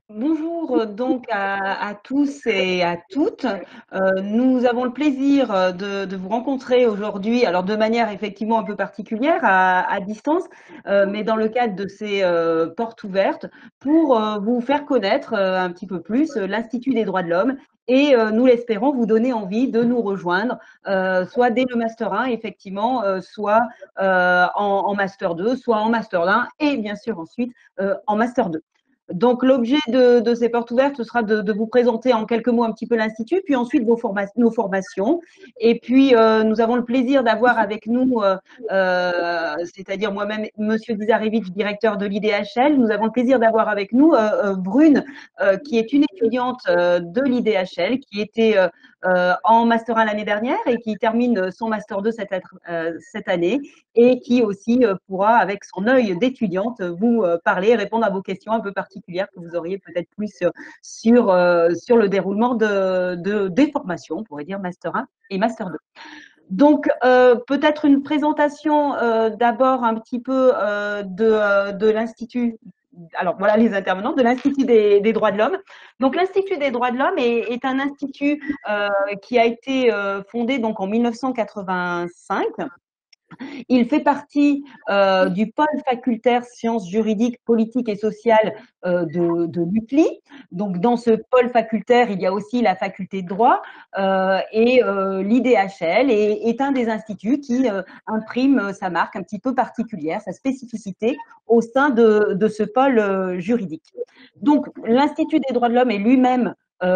Bonjour donc à tous et à toutes. Nous avons le plaisir de vous rencontrer aujourd'hui, alors de manière effectivement un peu particulière à distance, mais dans le cadre de ces portes ouvertes pour vous faire connaître un petit peu plus l'Institut des droits de l'homme et nous l'espérons vous donner envie de nous rejoindre, soit dès le Master 1 effectivement, soit en Master 2, soit en Master 1 et bien sûr ensuite en Master 2. Donc, l'objet de ces portes ouvertes, ce sera de vous présenter en quelques mots un petit peu l'Institut, puis ensuite nos formations. Et puis, nous avons le plaisir d'avoir avec nous, c'est-à-dire moi-même, Monsieur Dizarevitch, directeur de l'IDHL. Nous avons le plaisir d'avoir avec nous Brune, qui est une étudiante de l'IDHL, qui était en Master 1 l'année dernière et qui termine son Master 2 cette année et qui aussi pourra, avec son œil d'étudiante, vous parler et répondre à vos questions un peu particulières que vous auriez peut-être plus sur le déroulement des formations, on pourrait dire Master 1 et Master 2. Donc, peut-être une présentation d'abord un petit peu de l'Institut. Alors voilà les intervenants de l'Institut des droits de l'homme. Donc l'Institut des droits de l'homme est un institut qui a été fondé donc en 1985. Il fait partie du pôle facultaire sciences juridiques, politiques et sociales de l'UCLI. Donc, dans ce pôle facultaire, il y a aussi la faculté de droit et l'IDHL est un des instituts qui imprime sa marque un petit peu particulière, sa spécificité au sein de ce pôle juridique. Donc, l'Institut des droits de l'homme est lui-même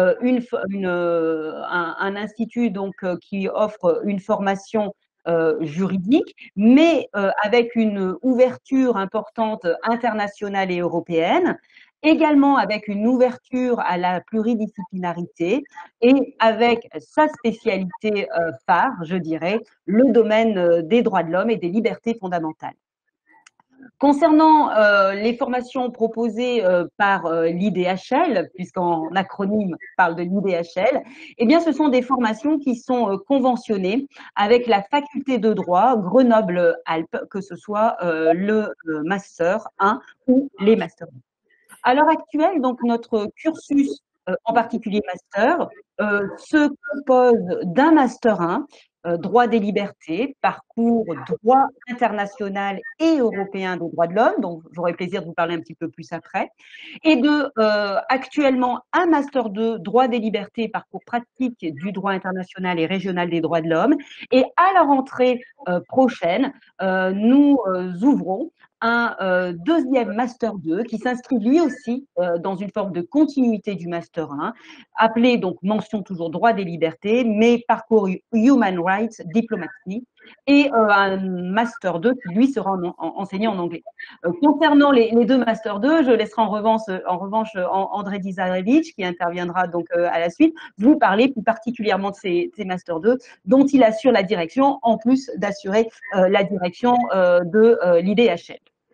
un institut donc, qui offre une formation juridique, mais avec une ouverture importante internationale et européenne, également avec une ouverture à la pluridisciplinarité et avec sa spécialité phare, je dirais, le domaine des droits de l'homme et des libertés fondamentales. Concernant les formations proposées par l'IDHL, puisqu'en acronyme parle de l'IDHL, eh bien, ce sont des formations qui sont conventionnées avec la faculté de droit Grenoble-Alpes, que ce soit le Master 1 ou les Master 2. À l'heure actuelle, donc, notre cursus, en particulier Master, se compose d'un Master 1, droit des libertés, parcours droit international et européen des droits de l'homme, dont j'aurai plaisir de vous parler un petit peu plus après, et de actuellement un Master 2, droit des libertés, parcours pratique du droit international et régional des droits de l'homme. Et à la rentrée prochaine, nous ouvrons un deuxième Master 2 qui s'inscrit lui aussi dans une forme de continuité du Master 1, appelé donc mention toujours droit des libertés, mais parcours Human Rights Diplomacy, et un Master 2 qui lui sera enseigné en anglais. Concernant les deux Master 2, je laisserai en revanche André Dizarevitch, qui interviendra donc à la suite, vous parler plus particulièrement de ces Master 2 dont il assure la direction, en plus d'assurer la direction de l'IDHL.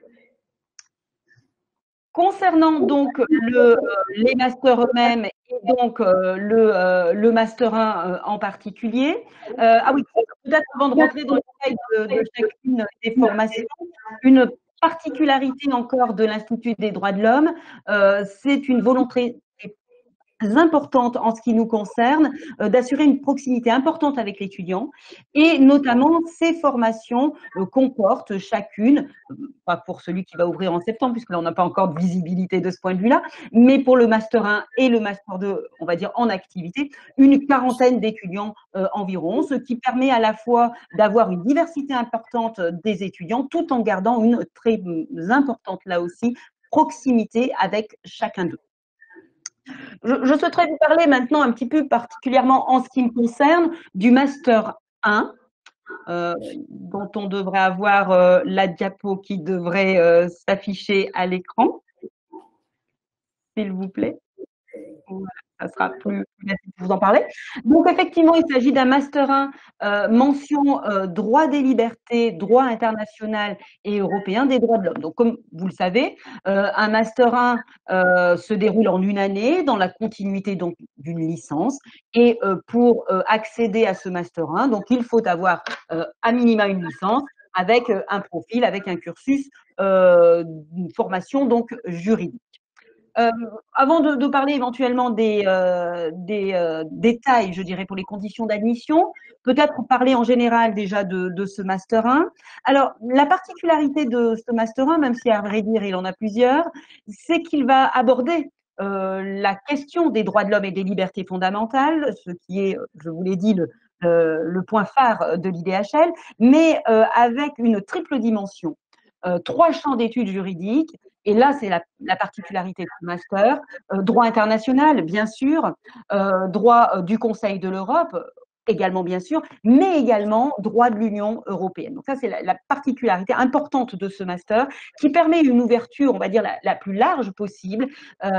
Concernant donc les masters eux-mêmes et donc le master 1 en particulier, ah oui, peut-être avant de rentrer dans le détail de chacune des formations, une particularité encore de l'Institut des droits de l'homme, c'est une volonté importante en ce qui nous concerne, d'assurer une proximité importante avec l'étudiant et notamment ces formations comportent chacune, pas pour celui qui va ouvrir en septembre puisque là on n'a pas encore de visibilité de ce point de vue-là, mais pour le Master 1 et le Master 2, on va dire en activité, une quarantaine d'étudiants environ, ce qui permet à la fois d'avoir une diversité importante des étudiants tout en gardant une très importante là aussi proximité avec chacun d'eux. Je souhaiterais vous parler maintenant un petit peu particulièrement en ce qui me concerne du Master 1, dont on devrait avoir la diapo qui devrait s'afficher à l'écran, s'il vous plaît. Voilà, ça sera plus facile de vous en parler. Donc effectivement, il s'agit d'un Master 1 mention droit des libertés, droit international et européen des droits de l'homme. Donc comme vous le savez, un Master 1 se déroule en une année dans la continuité donc d'une licence et pour accéder à ce Master 1, donc il faut avoir à minima une licence avec un profil, avec un cursus, une formation donc juridique. Euh, Avant de parler éventuellement des détails, je dirais, pour les conditions d'admission, peut-être parler en général déjà de ce Master 1. Alors, la particularité de ce Master 1, même si à vrai dire, il en a plusieurs, c'est qu'il va aborder la question des droits de l'homme et des libertés fondamentales, ce qui est, je vous l'ai dit, le point phare de l'IDHL, mais avec une triple dimension. Trois champs d'études juridiques, et là, c'est la particularité du master. Droit international, bien sûr, droit du Conseil de l'Europe, également bien sûr, mais également droit de l'Union européenne. Donc ça, c'est la particularité importante de ce master qui permet une ouverture, on va dire, la plus large possible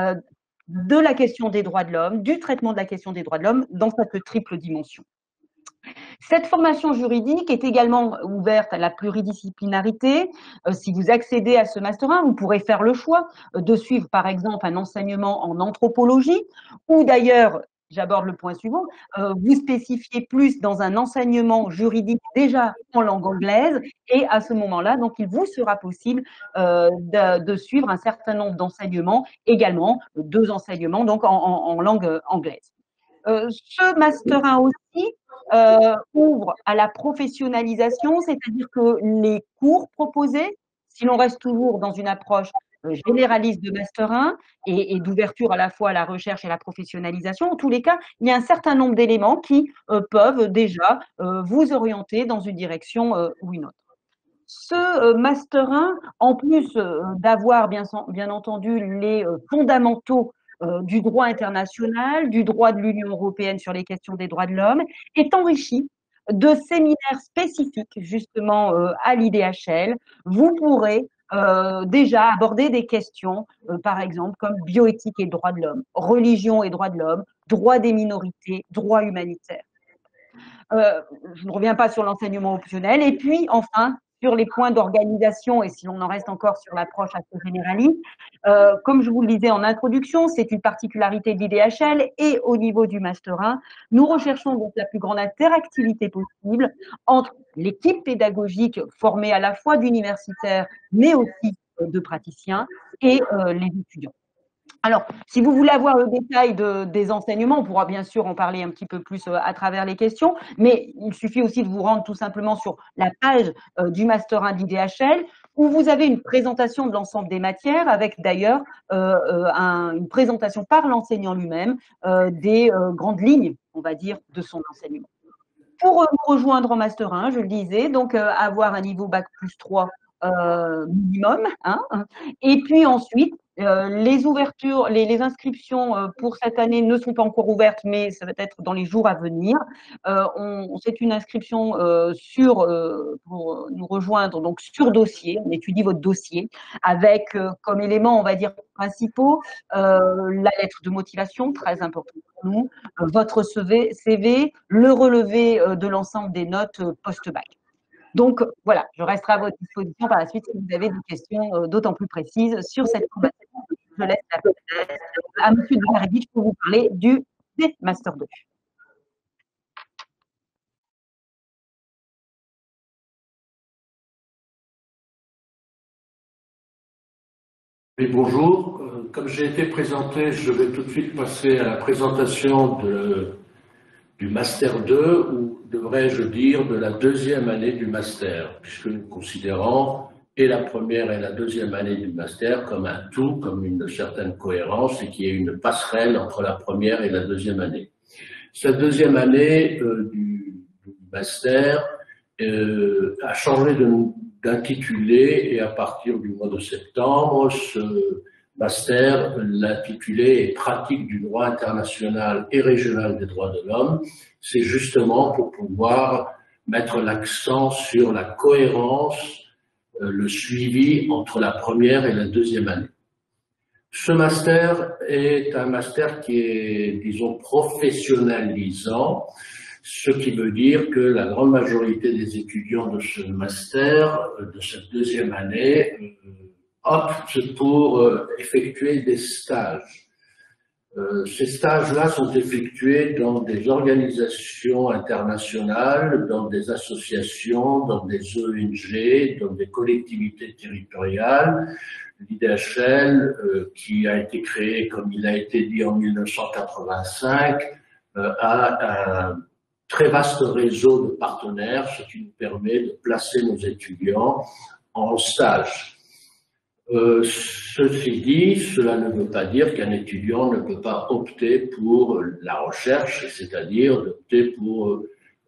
de la question des droits de l'homme, du traitement de la question des droits de l'homme dans cette triple dimension. Cette formation juridique est également ouverte à la pluridisciplinarité. Si vous accédez à ce Master 1, vous pourrez faire le choix de suivre, par exemple, un enseignement en anthropologie ou d'ailleurs, j'aborde le point suivant, vous spécifiez plus dans un enseignement juridique déjà en langue anglaise et à ce moment-là, donc, il vous sera possible de suivre un certain nombre d'enseignements, également 2 enseignements donc en langue anglaise. Ce Master 1 aussi ouvre à la professionnalisation, c'est-à-dire que les cours proposés, si l'on reste toujours dans une approche généraliste de Master 1 et d'ouverture à la fois à la recherche et à la professionnalisation, en tous les cas, il y a un certain nombre d'éléments qui peuvent déjà vous orienter dans une direction ou une autre. Ce Master 1, en plus d'avoir bien entendu les fondamentaux du droit international, du droit de l'Union européenne sur les questions des droits de l'homme, est enrichi de séminaires spécifiques justement à l'IDHL. Vous pourrez déjà aborder des questions, par exemple, comme bioéthique et droits de l'homme, religion et droits de l'homme, droits des minorités, droits humanitaires. Je ne reviens pas sur l'enseignement optionnel. Et puis, enfin, sur les points d'organisation, et si l'on en reste encore sur l'approche assez généraliste, comme je vous le disais en introduction, c'est une particularité de l'IDHL et au niveau du Master 1, nous recherchons donc la plus grande interactivité possible entre l'équipe pédagogique formée à la fois d'universitaires, mais aussi de praticiens, et les étudiants. Alors, si vous voulez avoir le détail des enseignements, on pourra bien sûr en parler un petit peu plus à travers les questions, mais il suffit aussi de vous rendre tout simplement sur la page du Master 1 d'IDHL, où vous avez une présentation de l'ensemble des matières, avec d'ailleurs une présentation par l'enseignant lui-même des grandes lignes, on va dire, de son enseignement. Pour nous rejoindre en Master 1, je le disais, donc avoir un niveau Bac plus 3 minimum, hein, et puis ensuite, les ouvertures, les inscriptions pour cette année ne sont pas encore ouvertes, mais ça va être dans les jours à venir. C'est une inscription pour nous rejoindre, donc sur dossier. On étudie votre dossier avec comme éléments, on va dire, principaux, la lettre de motivation, très importante pour nous, votre CV, le relevé de l'ensemble des notes post-bac. Donc voilà, je resterai à votre disposition par la suite si vous avez des questions d'autant plus précises sur cette formation. Je laisse la parole à M. Delaridich pour vous parler du Master 2. Oui, bonjour. Comme j'ai été présenté, je vais tout de suite passer à la présentation du Master 2, ou devrais-je dire de la deuxième année du Master, puisque nous considérons et la première et la deuxième année du Master comme un tout, comme une certaine cohérence, et qu'il y ait une passerelle entre la première et la deuxième année. Cette deuxième année du Master a changé d'intitulé, et à partir du mois de septembre, ce Master, l'intitulé est Pratique du droit international et régional des droits de l'homme. C'est justement pour pouvoir mettre l'accent sur la cohérence, le suivi entre la première et la deuxième année. Ce master est un master qui est, disons, professionnalisant, ce qui veut dire que la grande majorité des étudiants de ce master, de cette deuxième année, optent pour effectuer des stages. Ces stages-là sont effectués dans des organisations internationales, dans des associations, dans des ONG, dans des collectivités territoriales, L'IDHL, qui a été créé, comme il a été dit, en 1985, a un très vaste réseau de partenaires, ce qui nous permet de placer nos étudiants en stage. Ceci dit, cela ne veut pas dire qu'un étudiant ne peut pas opter pour la recherche, c'est-à-dire d'opter pour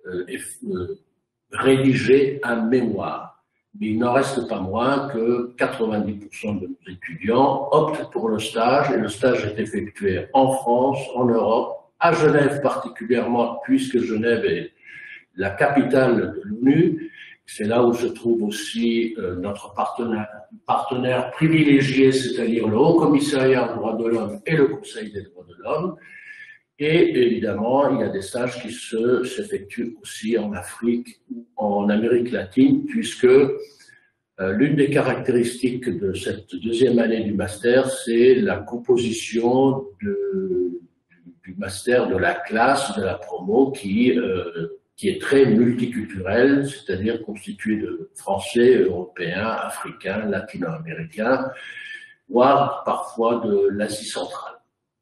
rédiger un mémoire. Mais il n'en reste pas moins que 90% de nos étudiants optent pour le stage, et le stage est effectué en France, en Europe, à Genève particulièrement, puisque Genève est la capitale de l'ONU. C'est là où se trouve aussi notre partenaire privilégié, c'est-à-dire le Haut Commissariat aux droits de l'homme et le Conseil des droits de l'homme. Et évidemment, il y a des stages qui s'effectuent aussi en Afrique ou en Amérique latine, puisque l'une des caractéristiques de cette deuxième année du master, c'est la composition du master, de la classe, de la promo, qui est très multiculturelle, c'est-à-dire constituée de Français, Européens, Africains, Latino-Américains, voire parfois de l'Asie centrale.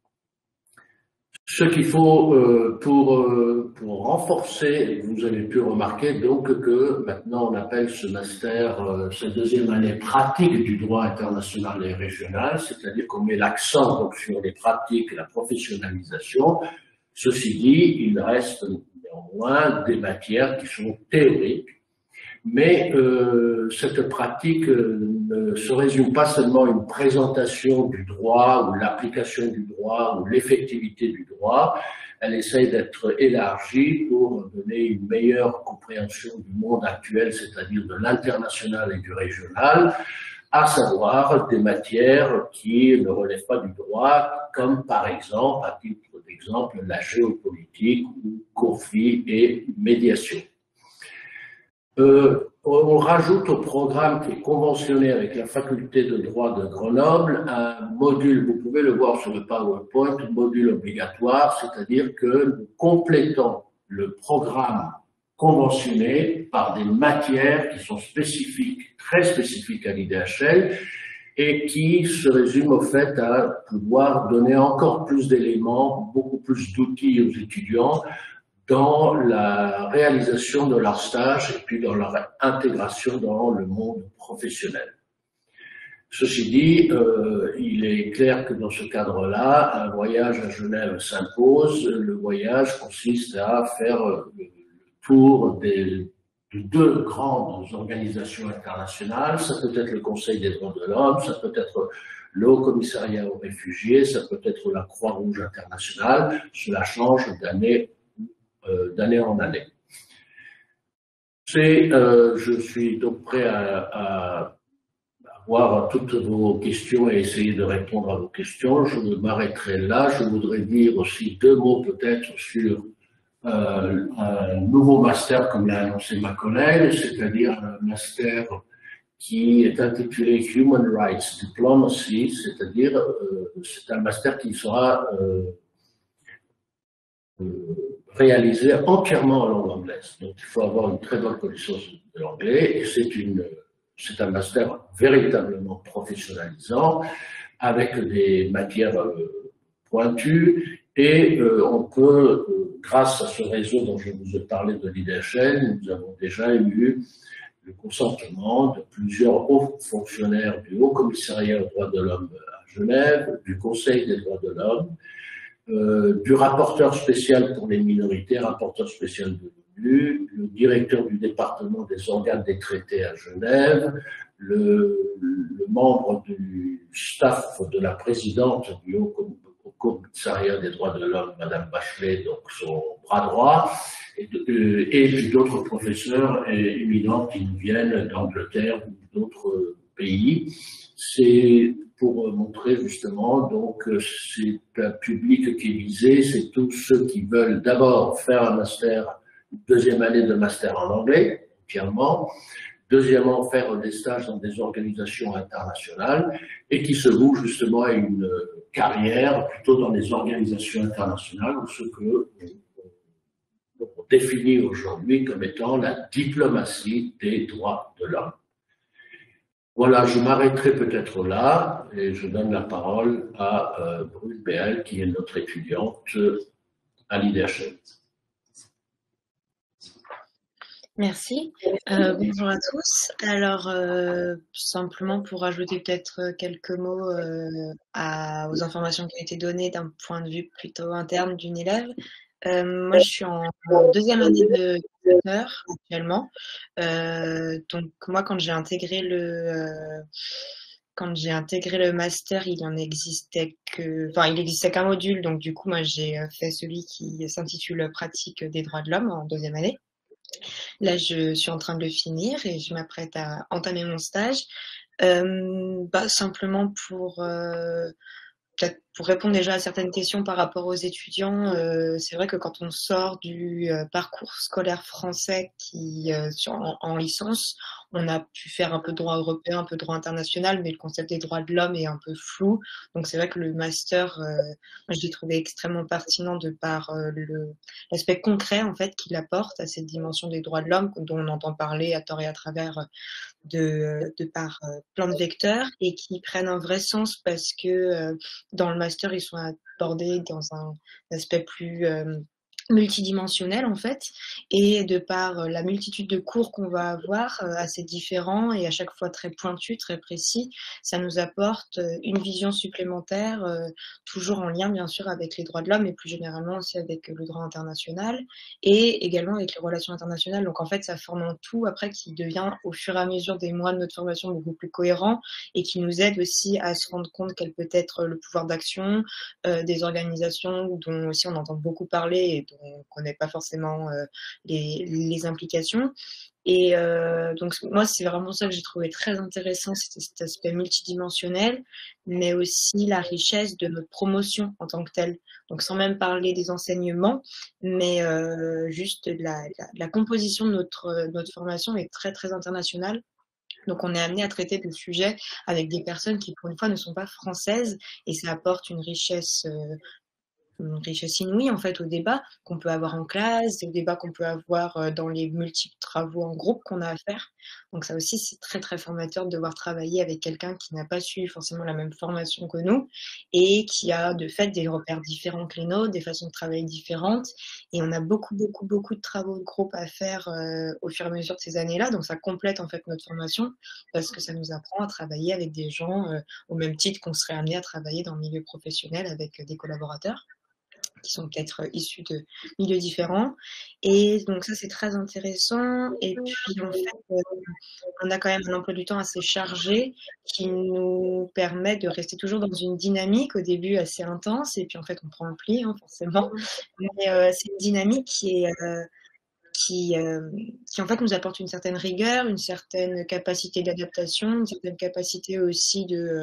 Ce qu'il faut pour renforcer, vous avez pu remarquer donc que maintenant on appelle ce master, cette deuxième année pratique du droit international et régional, c'est-à-dire qu'on met l'accent donc sur les pratiques et la professionnalisation. Ceci dit, il reste néanmoins des matières qui sont théoriques, mais cette pratique ne se résume pas seulement à une présentation du droit ou l'application du droit ou l'effectivité du droit, elle essaye d'être élargie pour donner une meilleure compréhension du monde actuel, c'est-à-dire de l'international et du régional, à savoir des matières qui ne relèvent pas du droit, comme par exemple, à titre d'exemple, la géopolitique ou conflit et médiation. On rajoute au programme qui est conventionné avec la faculté de droit de Grenoble un module, vous pouvez le voir sur le PowerPoint, un module obligatoire, c'est-à-dire que nous complétons le programme conventionné par des matières qui sont spécifiques, très spécifiques à l'IDHL, et qui se résument au fait à pouvoir donner encore plus d'éléments, beaucoup plus d'outils aux étudiants dans la réalisation de leur stage et puis dans leur intégration dans le monde professionnel. Ceci dit, il est clair que dans ce cadre-là, un voyage à Genève s'impose. Le voyage consiste à faire le tour de deux grandes organisations internationales. Ça peut être le Conseil des droits de l'homme, ça peut être le Haut Commissariat aux réfugiés, ça peut être la Croix-Rouge internationale. Cela change d'année en année. Je suis donc prêt à voir toutes vos questions et essayer de répondre à vos questions. Je m'arrêterai là. Je voudrais dire aussi deux mots peut-être sur un nouveau master, comme l'a annoncé ma collègue, c'est-à-dire un master qui est intitulé Human Rights Diplomacy, c'est-à-dire c'est un master qui sera réalisé entièrement en langue anglaise. Donc, il faut avoir une très bonne connaissance de l'anglais, et c'est un master véritablement professionnalisant, avec des matières pointues, et on peut, grâce à ce réseau dont je vous ai parlé de l'IDHL, nous avons déjà eu le consentement de plusieurs hauts fonctionnaires du Haut Commissariat aux droits de l'homme à Genève, du Conseil des droits de l'homme, du rapporteur spécial pour les minorités, rapporteur spécial de l'ONU, le directeur du département des organes des traités à Genève, le membre du staff de la présidente du Haut Commissariat des droits de l'homme, Madame Bachelet, donc son bras droit, et puis d'autres professeurs éminents qui nous viennent d'Angleterre ou d'autres pays. C'est pour montrer justement, donc c'est un public qui est visé, c'est tous ceux qui veulent d'abord faire un master, une deuxième année de master en anglais, entièrement, deuxièmement faire des stages dans des organisations internationales et qui se vouent justement à une carrière plutôt dans les organisations internationales, ou ce que on définit aujourd'hui comme étant la diplomatie des droits de l'homme. Voilà, je m'arrêterai peut-être là et je donne la parole à Brune Béal, qui est notre étudiante à l'IDHL. Merci. Bonjour à tous. Alors, simplement pour ajouter peut-être quelques mots aux informations qui ont été données d'un point de vue plutôt interne d'une élève. Moi, je suis en deuxième année de master actuellement. Donc, moi, quand j'ai intégré le master, il existait qu'un module. Donc, du coup, moi, j'ai fait celui qui s'intitule Pratique des droits de l'homme en deuxième année. Là, je suis en train de le finir et je m'apprête à entamer mon stage. Simplement peut-être pour répondre déjà à certaines questions par rapport aux étudiants, c'est vrai que quand on sort du parcours scolaire français en licence, on a pu faire un peu de droit européen, un peu de droit international, mais le concept des droits de l'homme est un peu flou. Donc c'est vrai que le master, moi, je l'ai trouvé extrêmement pertinent de par l'aspect concret en fait qu'il apporte à cette dimension des droits de l'homme dont on entend parler à tort et à travers de par plein de vecteurs et qui prennent un vrai sens parce que dans le master, ils sont abordés dans un aspect plus multidimensionnel en fait, et de par la multitude de cours qu'on va avoir assez différents et à chaque fois très pointus, très précis, ça nous apporte une vision supplémentaire, toujours en lien bien sûr avec les droits de l'homme et plus généralement aussi avec le droit international et également avec les relations internationales. Donc en fait, ça forme un tout après qui devient au fur et à mesure des mois de notre formation beaucoup plus cohérent et qui nous aide aussi à se rendre compte quel peut être le pouvoir d'action des organisations dont aussi on entend beaucoup parler et dont on ne connaît pas forcément les implications. Et donc moi, c'est vraiment ça que j'ai trouvé très intéressant, c'était cet aspect multidimensionnel, mais aussi la richesse de notre promotion en tant que telle. Donc sans même parler des enseignements, mais juste de la composition de notre formation est très très internationale. Donc on est amené à traiter des sujets avec des personnes qui pour une fois ne sont pas françaises et ça apporte une richesse inouïe en fait au débat qu'on peut avoir en classe, au débat qu'on peut avoir dans les multiples travaux en groupe qu'on a à faire. Donc ça aussi c'est très très formateur de devoir travailler avec quelqu'un qui n'a pas suivi forcément la même formation que nous et qui a de fait des repères différents que les nôtres, des façons de travailler différentes. Et on a beaucoup beaucoup beaucoup de travaux de groupe à faire au fur et à mesure de ces années-là. Donc ça complète en fait notre formation parce que ça nous apprend à travailler avec des gens au même titre qu'on serait amené à travailler dans le milieu professionnel avec des collaborateurs qui sont peut-être issus de milieux différents. Et donc ça, c'est très intéressant. Et puis, en fait, on a quand même un emploi du temps assez chargé qui nous permet de rester toujours dans une dynamique au début assez intense. Et puis, en fait, on prend le pli, hein, forcément. Mais c'est une dynamique qui en fait nous apporte une certaine rigueur, une certaine capacité d'adaptation, une certaine capacité aussi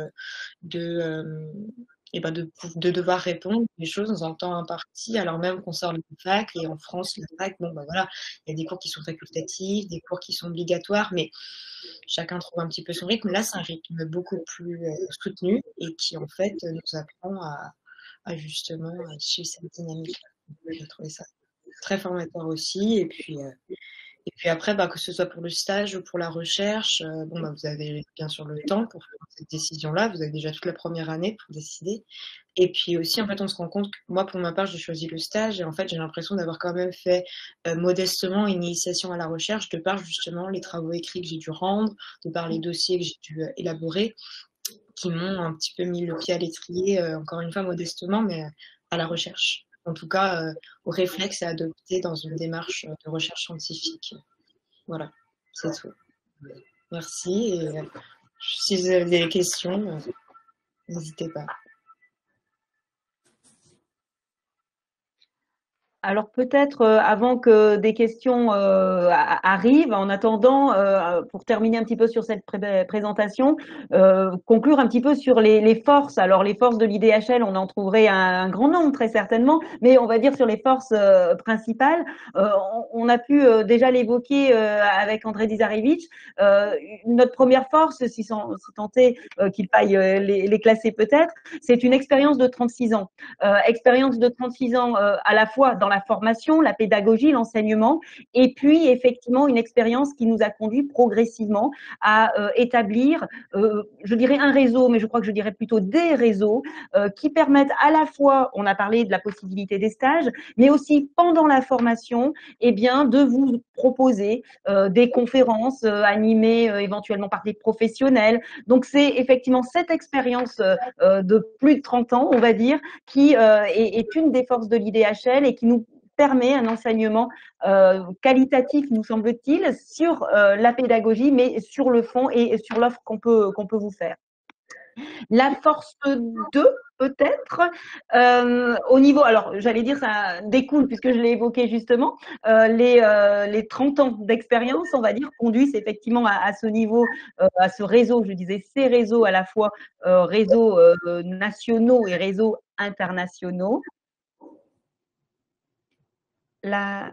de devoir répondre à des choses dans un temps imparti, alors même qu'on sort de la fac. Et en France, la fac, bon, bah voilà, il y a des cours qui sont facultatifs, des cours qui sont obligatoires, mais chacun trouve un petit peu son rythme. Là, c'est un rythme beaucoup plus soutenu et qui, en fait, nous apprend à justement suivre cette dynamique. J'ai trouvé ça très formateur aussi. Et puis après, que ce soit pour le stage ou pour la recherche, vous avez bien sûr le temps pour prendre cette décision-là. Vous avez déjà toute la première année pour décider. Et puis aussi, en fait, on se rend compte que moi, pour ma part, j'ai choisi le stage et en fait, j'ai l'impression d'avoir quand même fait modestement une initiation à la recherche de par justement les travaux écrits que j'ai dû rendre, de par les dossiers que j'ai dû élaborer, qui m'ont un petit peu mis le pied à l'étrier, encore une fois modestement, mais à la recherche. En tout cas, au réflexe à adopter dans une démarche de recherche scientifique. Voilà, c'est tout. Merci. Et si vous avez des questions, n'hésitez pas. Alors peut-être avant que des questions arrivent, en attendant, pour terminer un petit peu sur cette présentation, conclure un petit peu sur les forces. Alors les forces de l'IDHL, on en trouverait un grand nombre très certainement, mais on va dire sur les forces principales. On a pu déjà l'évoquer avec André Dizarevich. Notre première force, si tant est qu'il faille les classer peut-être, c'est une expérience de 36 ans. Expérience de 36 ans à la fois dans la la formation, la pédagogie, l'enseignement, et puis effectivement une expérience qui nous a conduit progressivement à établir, je dirais un réseau, mais je crois que je dirais plutôt des réseaux qui permettent à la fois, on a parlé de la possibilité des stages, mais aussi pendant la formation, eh bien, de vous proposer des conférences animées éventuellement par des professionnels. Donc, c'est effectivement cette expérience de plus de 30 ans, on va dire, qui est une des forces de l'IDHL et qui nous permet un enseignement qualitatif, nous semble-t-il, sur la pédagogie, mais sur le fond et sur l'offre qu'on peut vous faire. La force 2, peut-être, au niveau, alors j'allais dire ça découle, puisque je l'ai évoqué justement, les 30 ans d'expérience, on va dire, conduisent effectivement à ce niveau, à ce réseau, je disais ces réseaux à la fois réseaux nationaux et réseaux internationaux. Voilà.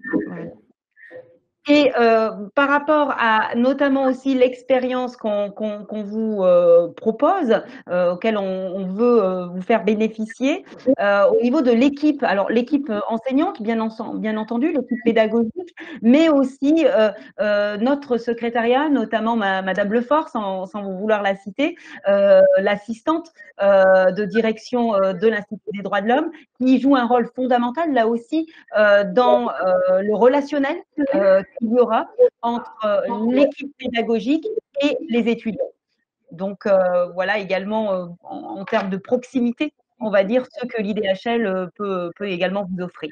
Et par rapport à notamment aussi l'expérience qu'on vous propose, auquel on veut vous faire bénéficier, au niveau de l'équipe, alors l'équipe enseignante, bien entendu, l'équipe pédagogique, mais aussi notre secrétariat, notamment Madame Lefort, sans vouloir la citer, l'assistante de direction de l'Institut des droits de l'homme, qui joue un rôle fondamental là aussi dans le relationnel qu'il y aura entre l'équipe pédagogique et les étudiants. Donc voilà également en termes de proximité, on va dire ce que l'IDHL peut également vous offrir.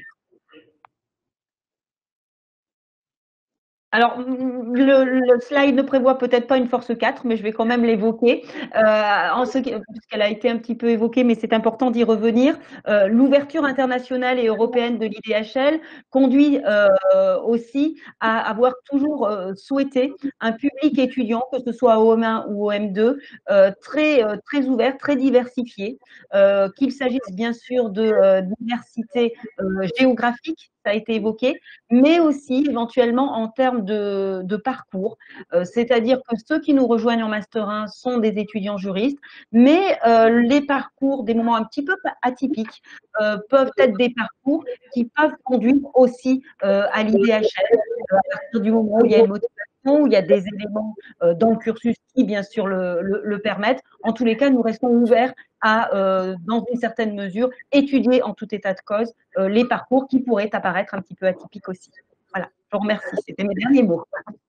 Alors, le slide ne prévoit peut-être pas une force 4, mais je vais quand même l'évoquer, puisqu'elle a été un petit peu évoquée, mais c'est important d'y revenir. L'ouverture internationale et européenne de l'IDHL conduit aussi à avoir toujours souhaité un public étudiant, que ce soit au M1 ou au M2, très ouvert, très diversifié, qu'il s'agisse bien sûr de diversité géographique, ça a été évoqué, mais aussi éventuellement en termes de parcours, c'est-à-dire que ceux qui nous rejoignent en Master 1 sont des étudiants juristes, mais les parcours, des moments un petit peu atypiques, peuvent être des parcours qui peuvent conduire aussi à l'IDHL, à partir du moment où il y a une motivation, où il y a des éléments dans le cursus qui, bien sûr, le permettent. En tous les cas, nous restons ouverts à, dans une certaine mesure, étudier en tout état de cause les parcours qui pourraient apparaître un petit peu atypiques aussi. Voilà, je vous remercie. C'était mes derniers mots.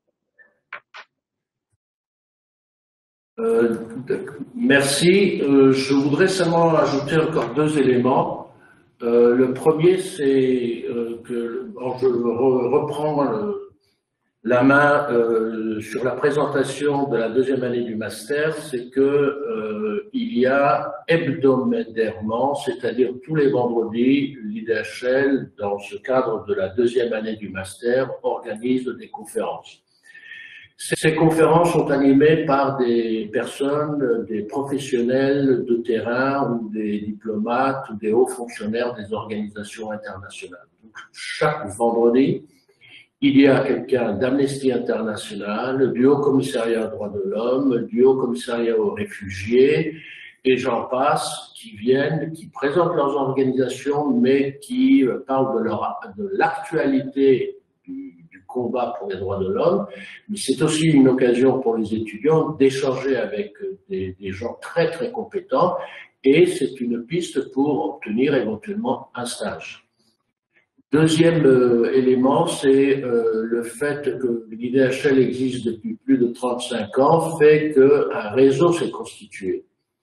Merci. Je voudrais seulement ajouter encore 2 éléments. Le premier, c'est que je reprends la main sur la présentation de la 2e année du master, c'est que il y a hebdomadairement, c'est-à-dire tous les vendredis, l'IDHL, dans ce cadre de la 2e année du master, organise des conférences. Ces conférences sont animées par des personnes, des professionnels de terrain ou des diplomates ou des hauts fonctionnaires des organisations internationales. Donc, chaque vendredi, il y a quelqu'un d'Amnesty International, du Haut Commissariat aux droits de l'homme, du Haut Commissariat aux réfugiés, et j'en passe, qui viennent, qui présentent leurs organisations, mais qui parlent de l'actualité du combat pour les droits de l'homme. Mais c'est aussi une occasion pour les étudiants d'échanger avec des gens très très compétents, et c'est une piste pour obtenir éventuellement un stage. Deuxième élément, c'est le fait que l'IDHL existe depuis plus de 35 ans, fait qu'un réseau s'est constitué.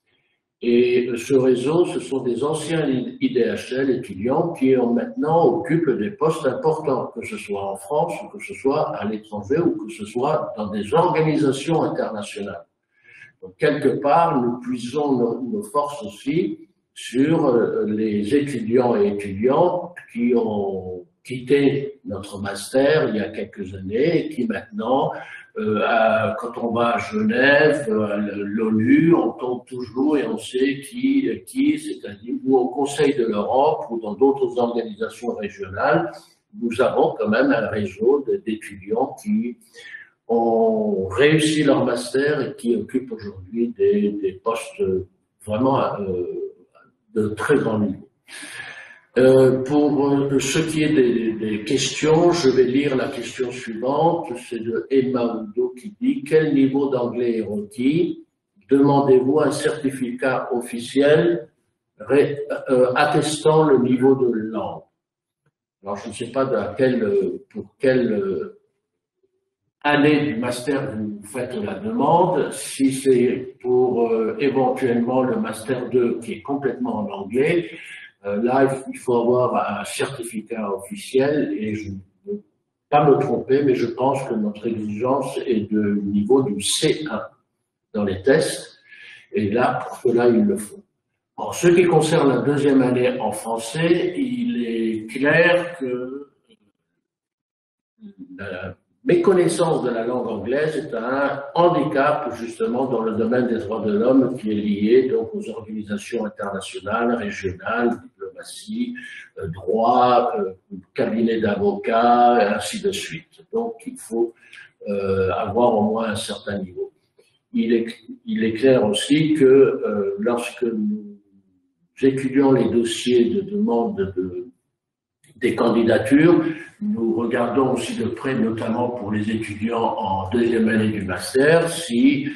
Et ce réseau, ce sont des anciens IDHL étudiants qui maintenant occupent des postes importants, que ce soit en France, ou que ce soit à l'étranger, ou que ce soit dans des organisations internationales. Donc, quelque part, nous puisons nos forces aussi sur les étudiants et étudiantes qui ont quitté notre master il y a quelques années et qui maintenant, quand on va à Genève, à l'ONU, on tombe toujours et on sait qui c'est-à-dire ou au Conseil de l'Europe ou dans d'autres organisations régionales, nous avons quand même un réseau d'étudiants qui ont réussi leur master et qui occupent aujourd'hui des postes vraiment de très grand niveau. Pour ce qui est des questions, je vais lire la question suivante. C'est de Emma Oudo qui dit: quel niveau d'anglais est requis? Demandez-vous un certificat officiel attestant le niveau de langue? Alors, je ne sais pas pour quelle année du master vous faites la demande. Si c'est pour éventuellement le master 2 qui est complètement en anglais, là, il faut avoir un certificat officiel et je ne veux pas me tromper, mais je pense que notre exigence est de niveau du C1 dans les tests. Et là, pour cela, il le faut. En ce qui concerne la deuxième année en français, il est clair que la méconnaissance de la langue anglaise est un handicap justement dans le domaine des droits de l'homme qui est lié donc aux organisations internationales, régionales, diplomatie, droit, cabinet d'avocats, ainsi de suite. Donc il faut avoir au moins un certain niveau. Il est clair aussi que lorsque nous étudions les dossiers de demande des candidatures, nous regardons aussi de près, notamment pour les étudiants en deuxième année du master, si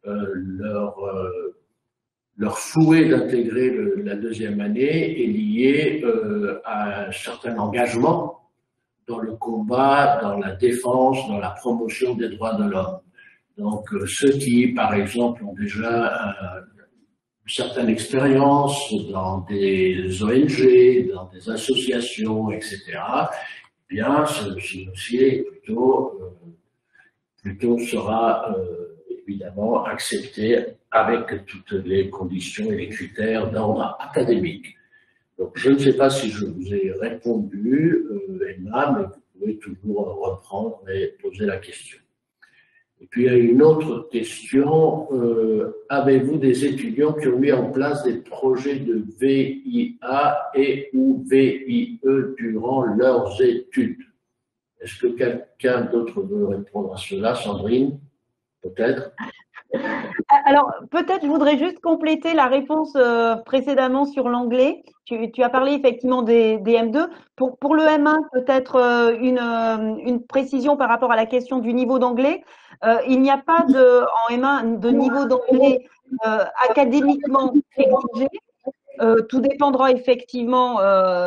leur souhait d'intégrer la deuxième année est lié à un certain engagement dans le combat, dans la défense, dans la promotion des droits de l'homme. Donc, ceux qui, par exemple, ont déjà une certaine expérience dans des ONG, dans des associations, etc., eh bien, ce dossier plutôt sera évidemment accepté avec toutes les conditions et les critères d'ordre académique. Donc, je ne sais pas si je vous ai répondu, Emma, mais vous pouvez toujours reprendre et poser la question. Et puis, il y a une autre question. Avez-vous des étudiants qui ont mis en place des projets de VIA et ou VIE durant leurs études? Est-ce que quelqu'un d'autre veut répondre à cela? Sandrine, peut-être? Alors, peut-être je voudrais juste compléter la réponse précédemment sur l'anglais. Tu as parlé effectivement des M2. Pour le M1, peut-être une précision par rapport à la question du niveau d'anglais. Il n'y a pas en M1 de niveau d'anglais académiquement exigé. Tout dépendra effectivement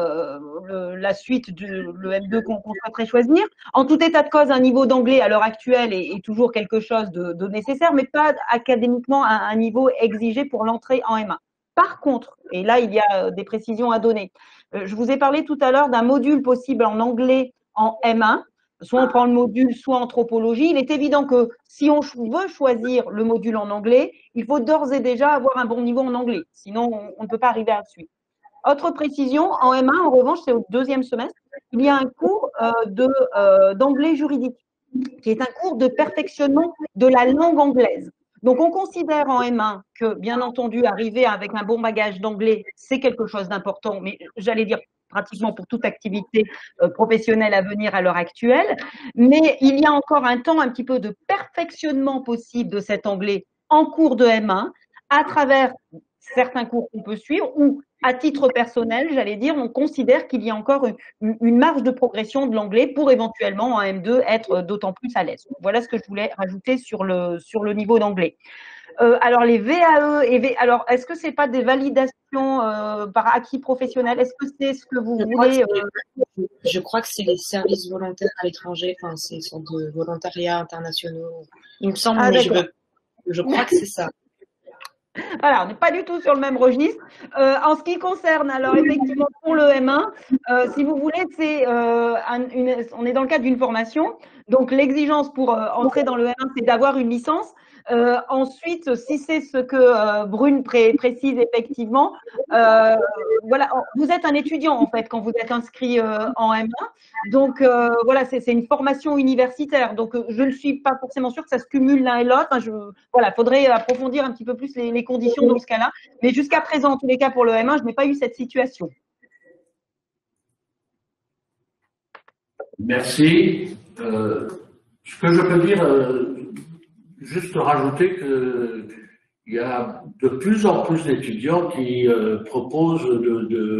la suite le M2 qu'on souhaiterait choisir. En tout état de cause, un niveau d'anglais à l'heure actuelle est toujours quelque chose de nécessaire, mais pas académiquement un niveau exigé pour l'entrée en M1. Par contre, et là il y a des précisions à donner, je vous ai parlé tout à l'heure d'un module possible en anglais en M1. Soit on prend le module, soit anthropologie. Il est évident que si on veut choisir le module en anglais, il faut d'ores et déjà avoir un bon niveau en anglais. Sinon, on ne peut pas arriver à la suite. Autre précision, en M1, en revanche, c'est au deuxième semestre, il y a un cours d'anglais juridique, qui est un cours de perfectionnement de la langue anglaise. Donc, on considère en M1 que, bien entendu, arriver avec un bon bagage d'anglais, c'est quelque chose d'important, mais j'allais dire pratiquement pour toute activité professionnelle à venir à l'heure actuelle. Mais il y a encore un temps un petit peu de perfectionnement possible de cet anglais en cours de M1 à travers certains cours qu'on peut suivre ou à titre personnel, j'allais dire, on considère qu'il y a encore une marge de progression de l'anglais pour éventuellement en M2 être d'autant plus à l'aise. Voilà ce que je voulais rajouter sur le niveau d'anglais. Alors les VAE et alors est-ce que c'est pas des validations par acquis professionnel? Est-ce que c'est ce que vous voulez Je crois que c'est les services volontaires à l'étranger, enfin c'est une sorte de volontariat internationaux. Il me semble, mais je crois que c'est ça. Voilà, on n'est pas du tout sur le même registre. En ce qui concerne, alors effectivement pour le M1, si vous voulez, on est dans le cadre d'une formation. Donc l'exigence pour entrer dans le M1, c'est d'avoir une licence. Ensuite, si c'est ce que Brune précise effectivement, voilà, vous êtes un étudiant en fait quand vous êtes inscrit en M1. Donc voilà, c'est une formation universitaire. Donc je ne suis pas forcément sûre que ça se cumule l'un et l'autre. Voilà, faudrait approfondir un petit peu plus les conditions dans ce cas-là. Mais jusqu'à présent, en tous les cas pour le M1, je n'ai pas eu cette situation. Merci. Ce que je peux dire, juste rajouter qu'il y a de plus en plus d'étudiants qui proposent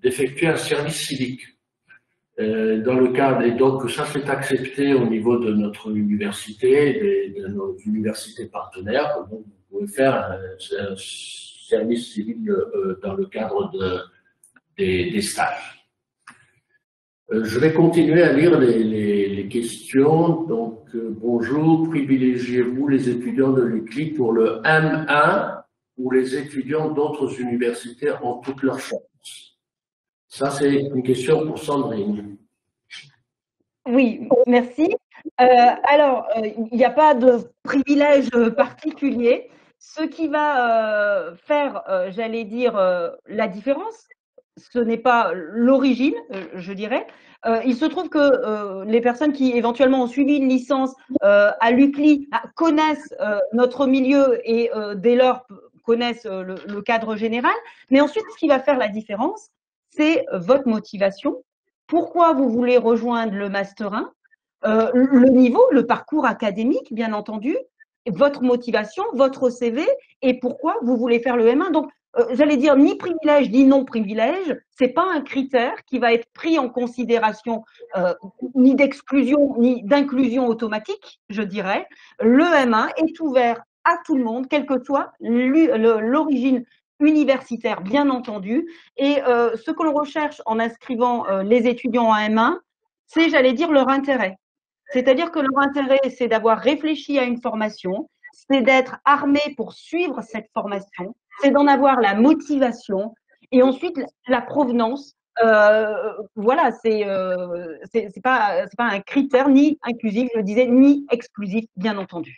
d'effectuer un service civique. Dans le cadre, et donc ça c'est accepté au niveau de notre université, de nos universités partenaires. Donc, vous pouvez faire un service civil dans le cadre des stages. Je vais continuer à lire les questions. Donc, bonjour, privilégiez-vous les étudiants de l'UCLI pour le M1 ou les étudiants d'autres universités ont toutes leurs chances? Ça, c'est une question pour Sandrine. Oui, merci. Alors, il n'y a pas de privilège particulier. Ce qui va faire, j'allais dire, la différence, ce n'est pas l'origine, je dirais. Il se trouve que les personnes qui éventuellement ont suivi une licence à l'UCLI connaissent notre milieu et dès lors connaissent le cadre général. Mais ensuite, ce qui va faire la différence, c'est votre motivation. Pourquoi vous voulez rejoindre le Master 1, le niveau, le parcours académique, bien entendu, votre motivation, votre CV et pourquoi vous voulez faire le M1. Donc, j'allais dire ni privilège ni non privilège, c'est pas un critère qui va être pris en considération ni d'exclusion ni d'inclusion automatique, je dirais. Le M1 est ouvert à tout le monde, quelle que soit l'origine universitaire, bien entendu. Et ce que l'on recherche en inscrivant les étudiants en M1, c'est, j'allais dire, leur intérêt. C'est-à-dire que leur intérêt, c'est d'avoir réfléchi à une formation, c'est d'être armé pour suivre cette formation, c'est d'en avoir la motivation et ensuite la provenance. Voilà, c'est pas un critère ni inclusif, je le disais, ni exclusif, bien entendu.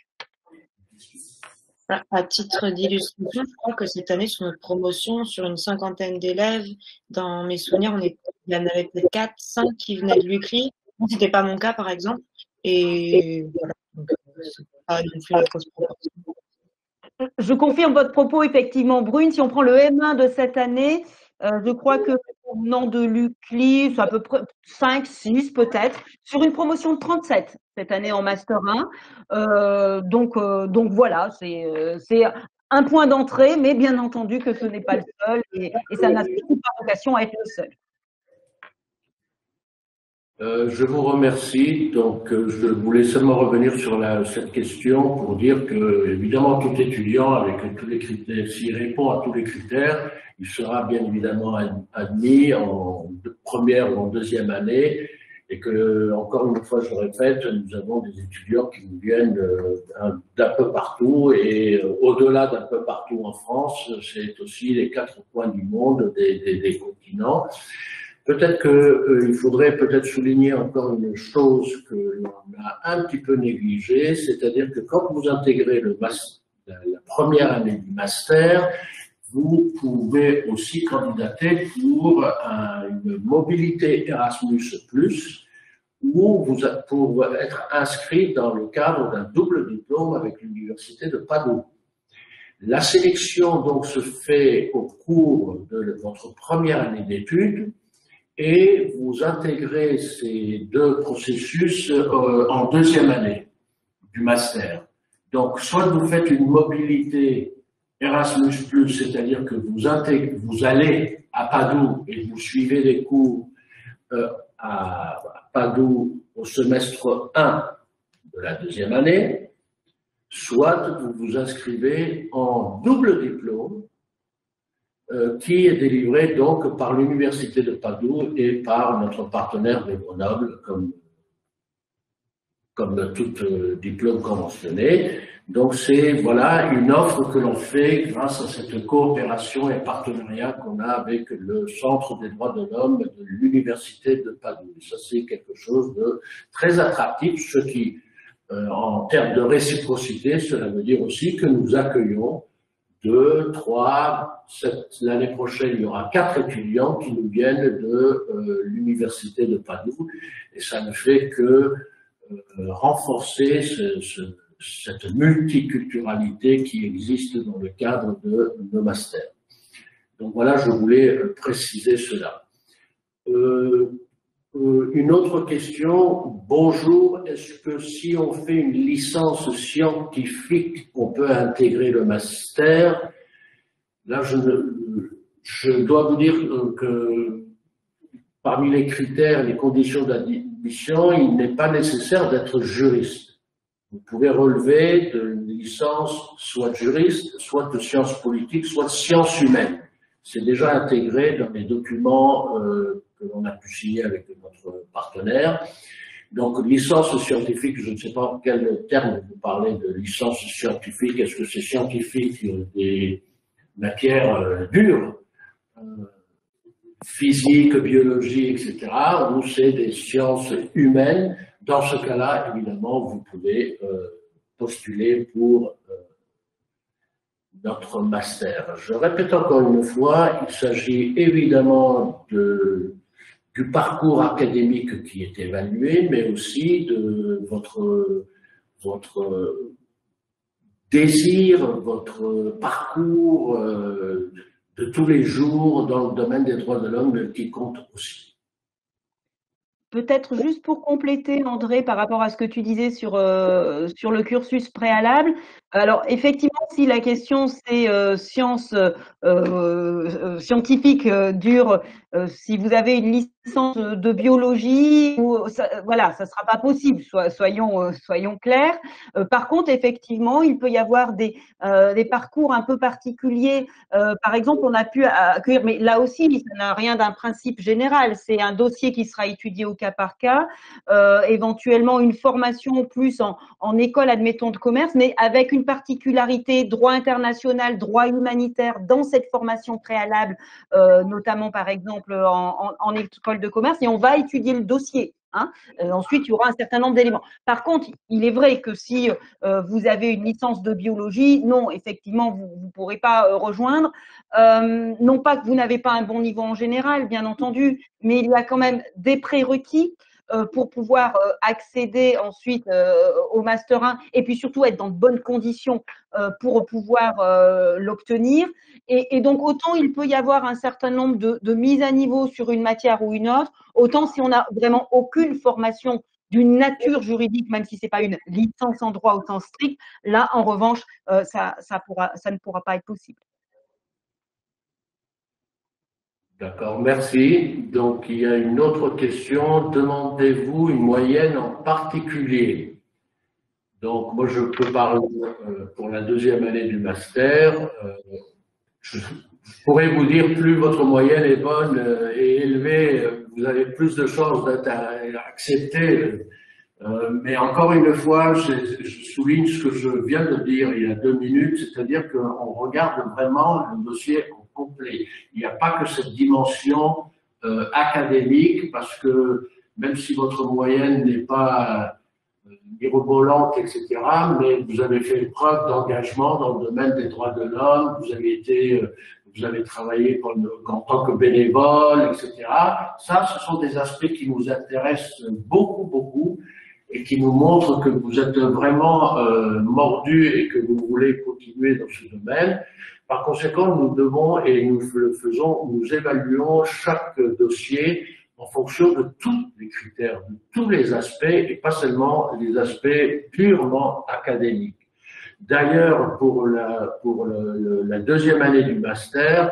À titre d'illustration, je crois que cette année, sur notre promotion, sur une cinquantaine d'élèves, dans mes souvenirs, il y en avait peut-être 4, 5 qui venaient de l'UCLI. Ce n'était pas mon cas, par exemple. Et voilà. Donc, c'est pas non plus la grosse proportion. Je confirme votre propos, effectivement, Brune. Si on prend le M1 de cette année, je crois que venant de l'UCLI, c'est à peu près 5, 6 peut-être, sur une promotion de 37 cette année en Master 1. Donc voilà, c'est un point d'entrée, mais bien entendu que ce n'est pas le seul et ça n'a surtout pas vocation à être le seul. Je vous remercie. Donc, je voulais seulement revenir sur cette question pour dire que, évidemment, tout étudiant, avec tous les critères, s'il répond à tous les critères, il sera bien évidemment admis en première ou en deuxième année. Et que, encore une fois, je le répète, nous avons des étudiants qui nous viennent d'un peu partout et au-delà d'un peu partout en France, c'est aussi les 4 coins du monde, des continents. Peut-être qu'il faudrait peut-être souligner encore une chose que l'on a un petit peu négligée, c'est-à-dire que quand vous intégrez la première année du master, vous pouvez aussi candidater pour une mobilité Erasmus+, pour être inscrit dans le cadre d'un double diplôme avec l'université de Padoue. La sélection donc se fait au cours de votre première année d'études et vous intégrez ces deux processus en deuxième année du master. Donc, soit vous faites une mobilité Erasmus+, c'est-à-dire que vous allez à Padoue et vous suivez les cours à Padoue au semestre 1 de la deuxième année, soit vous vous inscrivez en double diplôme qui est délivré donc par l'université de Padoue et par notre partenaire de Grenoble comme tout diplôme conventionné. Donc c'est voilà une offre que l'on fait grâce à cette coopération et partenariat qu'on a avec le Centre des droits de l'homme de l'université de Padoue. Ça c'est quelque chose de très attractif, ce qui en termes de réciprocité, cela veut dire aussi que nous accueillons 2, 3, l'année prochaine, il y aura 4 étudiants qui nous viennent de l'université de Padoue et ça ne fait que renforcer cette multiculturalité qui existe dans le cadre de nos masters. Donc voilà, je voulais préciser cela. Une autre question. Bonjour, est-ce que si on fait une licence scientifique, on peut intégrer le master? Là, je dois vous dire que parmi les critères, les conditions d'admission, il n'est pas nécessaire d'être juriste. Vous pouvez relever de licence soit de juriste, soit de sciences politiques, soit de sciences humaines. C'est déjà intégré dans les documents que l'on a pu signer avec notre partenaire. Donc, licence scientifique, je ne sais pas en quel terme vous parlez de licence scientifique. Est-ce que c'est scientifique des matières dures, physique, biologie, etc., ou c'est des sciences humaines? Dans ce cas-là, évidemment, vous pouvez postuler pour notre master. Je répète encore une fois, il s'agit évidemment du parcours académique qui est évalué, mais aussi de votre désir, votre parcours de tous les jours dans le domaine des droits de l'homme qui compte aussi. Peut-être juste pour compléter, André, par rapport à ce que tu disais sur le cursus préalable. Alors, effectivement, si la question c'est sciences scientifiques dures, si vous avez une licence de biologie, voilà, ça sera pas possible. Soyons clairs. Par contre, effectivement, il peut y avoir des parcours un peu particuliers. Par exemple, on a pu accueillir, mais là aussi, ça n'a rien d'un principe général. C'est un dossier qui sera étudié au cas par cas, éventuellement une formation plus en école, admettons, de commerce, mais avec une particularité droit international, droit humanitaire dans cette formation préalable, notamment par exemple en école de commerce, et on va étudier le dossier. Hein. Ensuite, il y aura un certain nombre d'éléments. Par contre, il est vrai que si vous avez une licence de biologie, non, effectivement, vous ne pourrez pas rejoindre. Non pas que vous n'avez pas un bon niveau en général, bien entendu, mais il y a quand même des prérequis pour pouvoir accéder ensuite au Master 1 et puis surtout être dans de bonnes conditions pour pouvoir l'obtenir. Et donc, autant il peut y avoir un certain nombre de mises à niveau sur une matière ou une autre, autant si on n'a vraiment aucune formation d'une nature juridique, même si ce n'est pas une licence en droit au sens strict, là, en revanche, ça ne pourra pas être possible. D'accord, merci. Donc, il y a une autre question. Demandez-vous une moyenne en particulier? Donc, moi, je peux parler pour la deuxième année du master. Je pourrais vous dire, plus votre moyenne est bonne et élevée, vous avez plus de chances d'être accepté. Mais encore une fois, je souligne ce que je viens de dire il y a 2 minutes, c'est-à-dire qu'on regarde vraiment le dossier complet. Il n'y a pas que cette dimension académique, parce que même si votre moyenne n'est pas mirobolante, etc., mais vous avez fait preuve d'engagement dans le domaine des droits de l'homme, vous avez travaillé en tant que bénévole, etc. Ça, ce sont des aspects qui nous intéressent beaucoup, beaucoup, et qui nous montrent que vous êtes vraiment mordu et que vous voulez continuer dans ce domaine. Par conséquent, nous devons, et nous le faisons, nous évaluons chaque dossier en fonction de tous les critères, de tous les aspects, et pas seulement les aspects purement académiques. D'ailleurs, pour la deuxième année du master,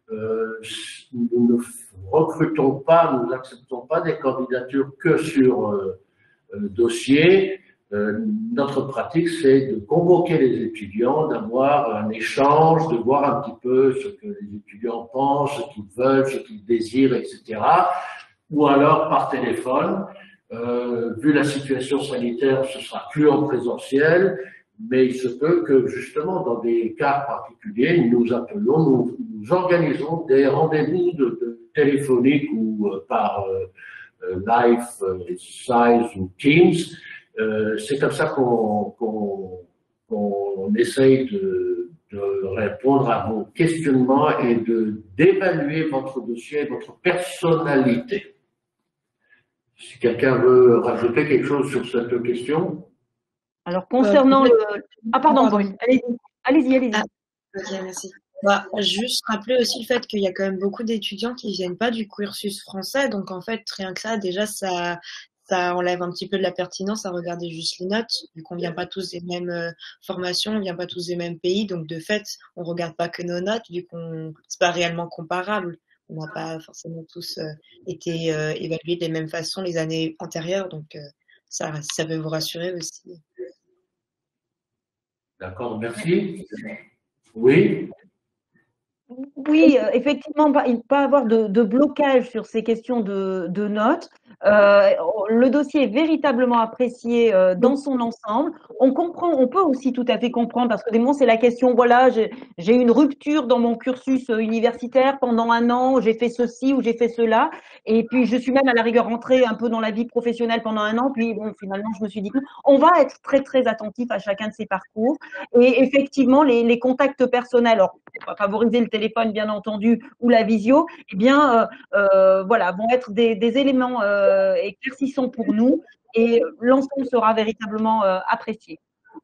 nous ne recrutons pas, nous n'acceptons pas des candidatures que sur dossier. Notre pratique, c'est de convoquer les étudiants, d'avoir un échange, de voir un petit peu ce que les étudiants pensent, ce qu'ils veulent, ce qu'ils désirent, etc. Ou alors par téléphone. Vu la situation sanitaire, ce sera plus en présentiel, mais il se peut que justement dans des cas particuliers, nous appelons, nous organisons des rendez-vous téléphoniques ou par Live, Size ou Teams. C'est comme ça qu'on essaye de répondre à vos questionnements et d'évaluer votre dossier, votre personnalité. Si quelqu'un veut rajouter quelque chose sur cette question. Alors, concernant le… Ah, pardon, allez-y. Ah, ok, merci. Bah, juste rappeler aussi le fait qu'il y a quand même beaucoup d'étudiants qui viennent pas du cursus français, donc en fait, rien que ça, déjà, ça enlève un petit peu de la pertinence à regarder juste les notes, vu qu'on vient pas tous des mêmes formations, on vient pas tous des mêmes pays, donc de fait, on regarde pas que nos notes, vu qu'on c'est pas réellement comparable. on n'a pas forcément tous été évalués de la même façon les années antérieures, donc ça veut vous rassurer aussi. D'accord, merci. Oui. Oui, effectivement, il ne peut pas avoir de blocage sur ces questions de notes. Le dossier est véritablement apprécié dans son ensemble. On comprend, on peut aussi tout à fait comprendre, parce que des moments, c'est la question, voilà, j'ai eu une rupture dans mon cursus universitaire pendant un an, j'ai fait ceci ou j'ai fait cela, et puis je suis même à la rigueur rentrée un peu dans la vie professionnelle pendant un an, puis bon, finalement, je me suis dit, on va être très, très attentif à chacun de ces parcours. Et effectivement, les contacts personnels, alors, on va favoriser le téléphone bien entendu ou la visio, eh bien voilà, vont être des éléments éclaircissants pour nous et l'ensemble sera véritablement apprécié.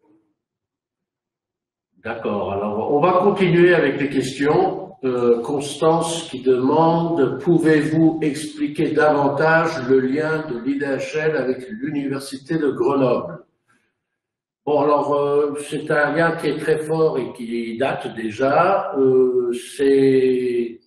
D'accord, alors on va continuer avec les questions. Constance qui demande, pouvez-vous expliquer davantage le lien de l'IDHL avec l'Université de Grenoble? Bon, alors, c'est un lien qui est très fort et qui date déjà. C'est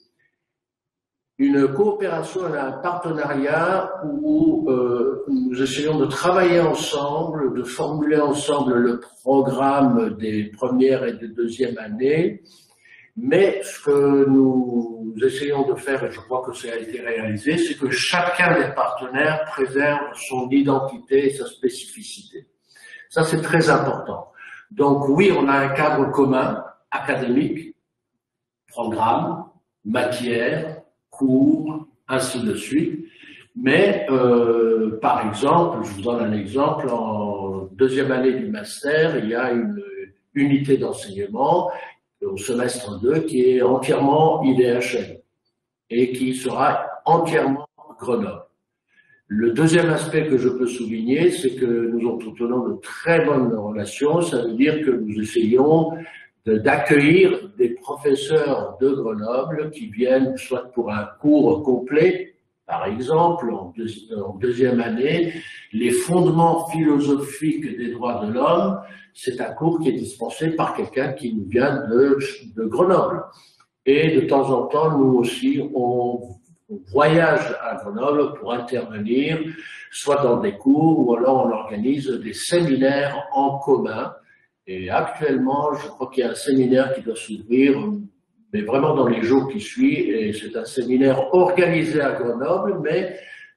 une coopération, un partenariat où nous essayons de travailler ensemble, de formuler ensemble le programme des premières et des deuxièmes années. Mais ce que nous essayons de faire, et je crois que ça a été réalisé, c'est que chacun des partenaires préserve son identité et sa spécificité. Ça, c'est très important. Donc oui, on a un cadre commun, académique, programme, matière, cours, ainsi de suite. Mais par exemple, je vous donne un exemple, en deuxième année du master, il y a une unité d'enseignement au semestre 2 qui est entièrement IDHL et qui sera entièrement Grenoble. Le deuxième aspect que je peux souligner, c'est que nous entretenons de très bonnes relations. Ça veut dire que nous essayons d'accueillir des professeurs de Grenoble qui viennent soit pour un cours complet, par exemple, en deuxième année, les fondements philosophiques des droits de l'homme, c'est un cours qui est dispensé par quelqu'un qui nous vient de Grenoble. Et de temps en temps, nous aussi, on voyage à Grenoble pour intervenir, soit dans des cours, ou alors on organise des séminaires en commun. Et actuellement, je crois qu'il y a un séminaire qui doit s'ouvrir, mais vraiment dans les jours qui suivent, et c'est un séminaire organisé à Grenoble, mais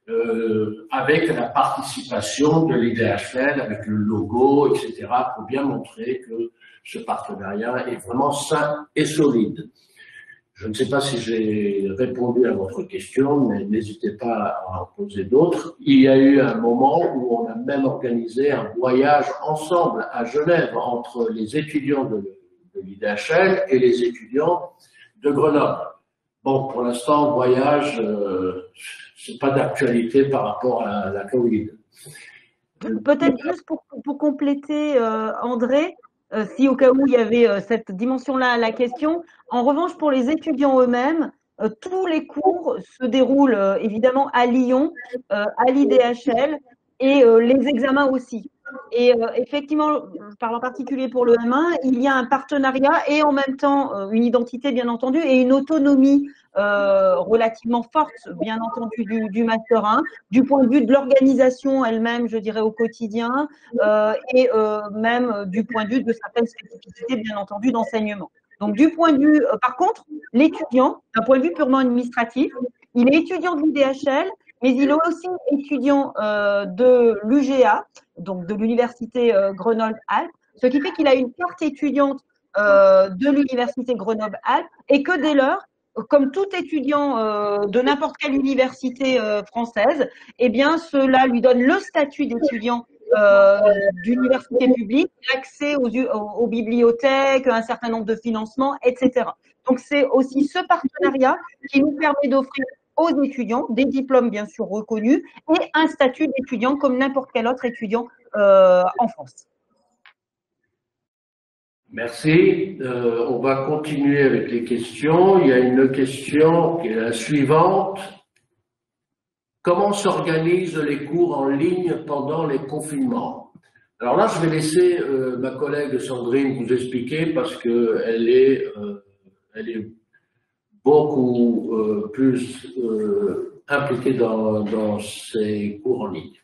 avec la participation de l'IDHL, avec le logo, etc., pour bien montrer que ce partenariat est vraiment sain et solide. Je ne sais pas si j'ai répondu à votre question, mais n'hésitez pas à en poser d'autres. Il y a eu un moment où on a même organisé un voyage ensemble à Genève entre les étudiants de l'IDHL et les étudiants de Grenoble. Bon, pour l'instant, voyage, c'est pas d'actualité par rapport à la Covid. Peut-être juste pour compléter, André, si au cas où il y avait cette dimension-là à la question. En revanche, pour les étudiants eux-mêmes, tous les cours se déroulent évidemment à Lyon, à l'IDHL et les examens aussi. Et effectivement, je parle en particulier pour le M1, il y a un partenariat et en même temps une identité bien entendu et une autonomie relativement forte bien entendu du Master 1, du point de vue de l'organisation elle-même, je dirais au quotidien, et même du point de vue de certaines spécificités bien entendu d'enseignement. Donc du point de vue, par contre, l'étudiant, d'un point de vue purement administratif, il est étudiant de l'IDHL, mais il est aussi étudiant de l'UGA, donc de l'Université Grenoble-Alpes, ce qui fait qu'il a une carte étudiante de l'Université Grenoble-Alpes et que dès lors, comme tout étudiant de n'importe quelle université française, eh bien cela lui donne le statut d'étudiant d'université publique, l'accès aux bibliothèques, un certain nombre de financements, etc. Donc c'est aussi ce partenariat qui nous permet d'offrir aux étudiants des diplômes bien sûr reconnus et un statut d'étudiant comme n'importe quel autre étudiant en France. Merci. On va continuer avec les questions. Il y a une question qui est la suivante. Comment s'organisent les cours en ligne pendant les confinements? Alors là, je vais laisser ma collègue Sandrine vous expliquer parce qu'elle est beaucoup plus impliqués dans ces cours en ligne?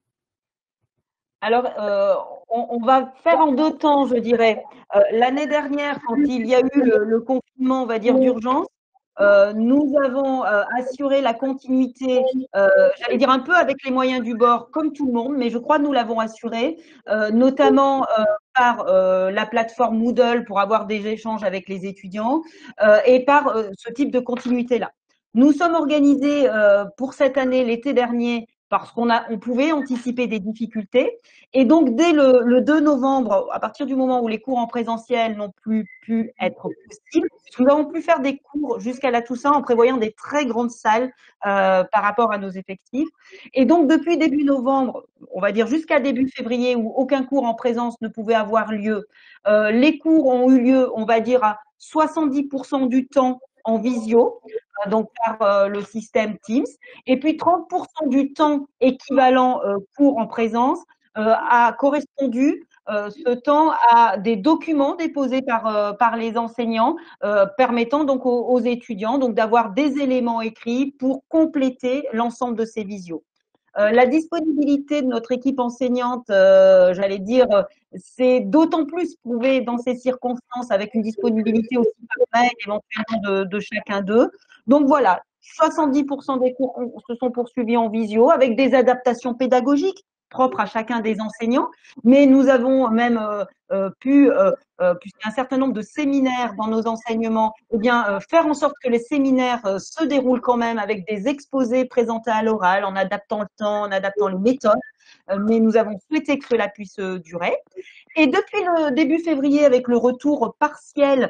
Alors, on va faire en deux temps, je dirais. L'année dernière, quand il y a eu le confinement, on va dire, d'urgence, nous avons assuré la continuité, j'allais dire un peu avec les moyens du bord, comme tout le monde, mais je crois que nous l'avons assuré, notamment par la plateforme Moodle pour avoir des échanges avec les étudiants et par ce type de continuité-là. Nous sommes organisés pour cette année, l'été dernier, parce on pouvait anticiper des difficultés. Et donc, dès le 2 novembre, à partir du moment où les cours en présentiel n'ont plus pu être possibles, nous avons pu faire des cours jusqu'à la Toussaint en prévoyant des très grandes salles par rapport à nos effectifs. Et donc, depuis début novembre, on va dire jusqu'à début février, où aucun cours en présence ne pouvait avoir lieu, les cours ont eu lieu, on va dire, à 70% du temps en visio, donc par le système Teams, et puis 30% du temps équivalent cours en présence a correspondu ce temps à des documents déposés par les enseignants permettant donc aux étudiants donc d'avoir des éléments écrits pour compléter l'ensemble de ces visios. La disponibilité de notre équipe enseignante, j'allais dire, c'est d'autant plus prouvé dans ces circonstances avec une disponibilité aussi par mail éventuellement de chacun d'eux. Donc voilà, 70% des cours se sont poursuivis en visio avec des adaptations pédagogiques propres à chacun des enseignants, mais nous avons même pu, puisqu'il y a un certain nombre de séminaires dans nos enseignements, eh bien, faire en sorte que les séminaires se déroulent quand même avec des exposés présentés à l'oral, en adaptant le temps, en adaptant les méthodes, mais nous avons souhaité que cela puisse durer. Et depuis le début février, avec le retour partiel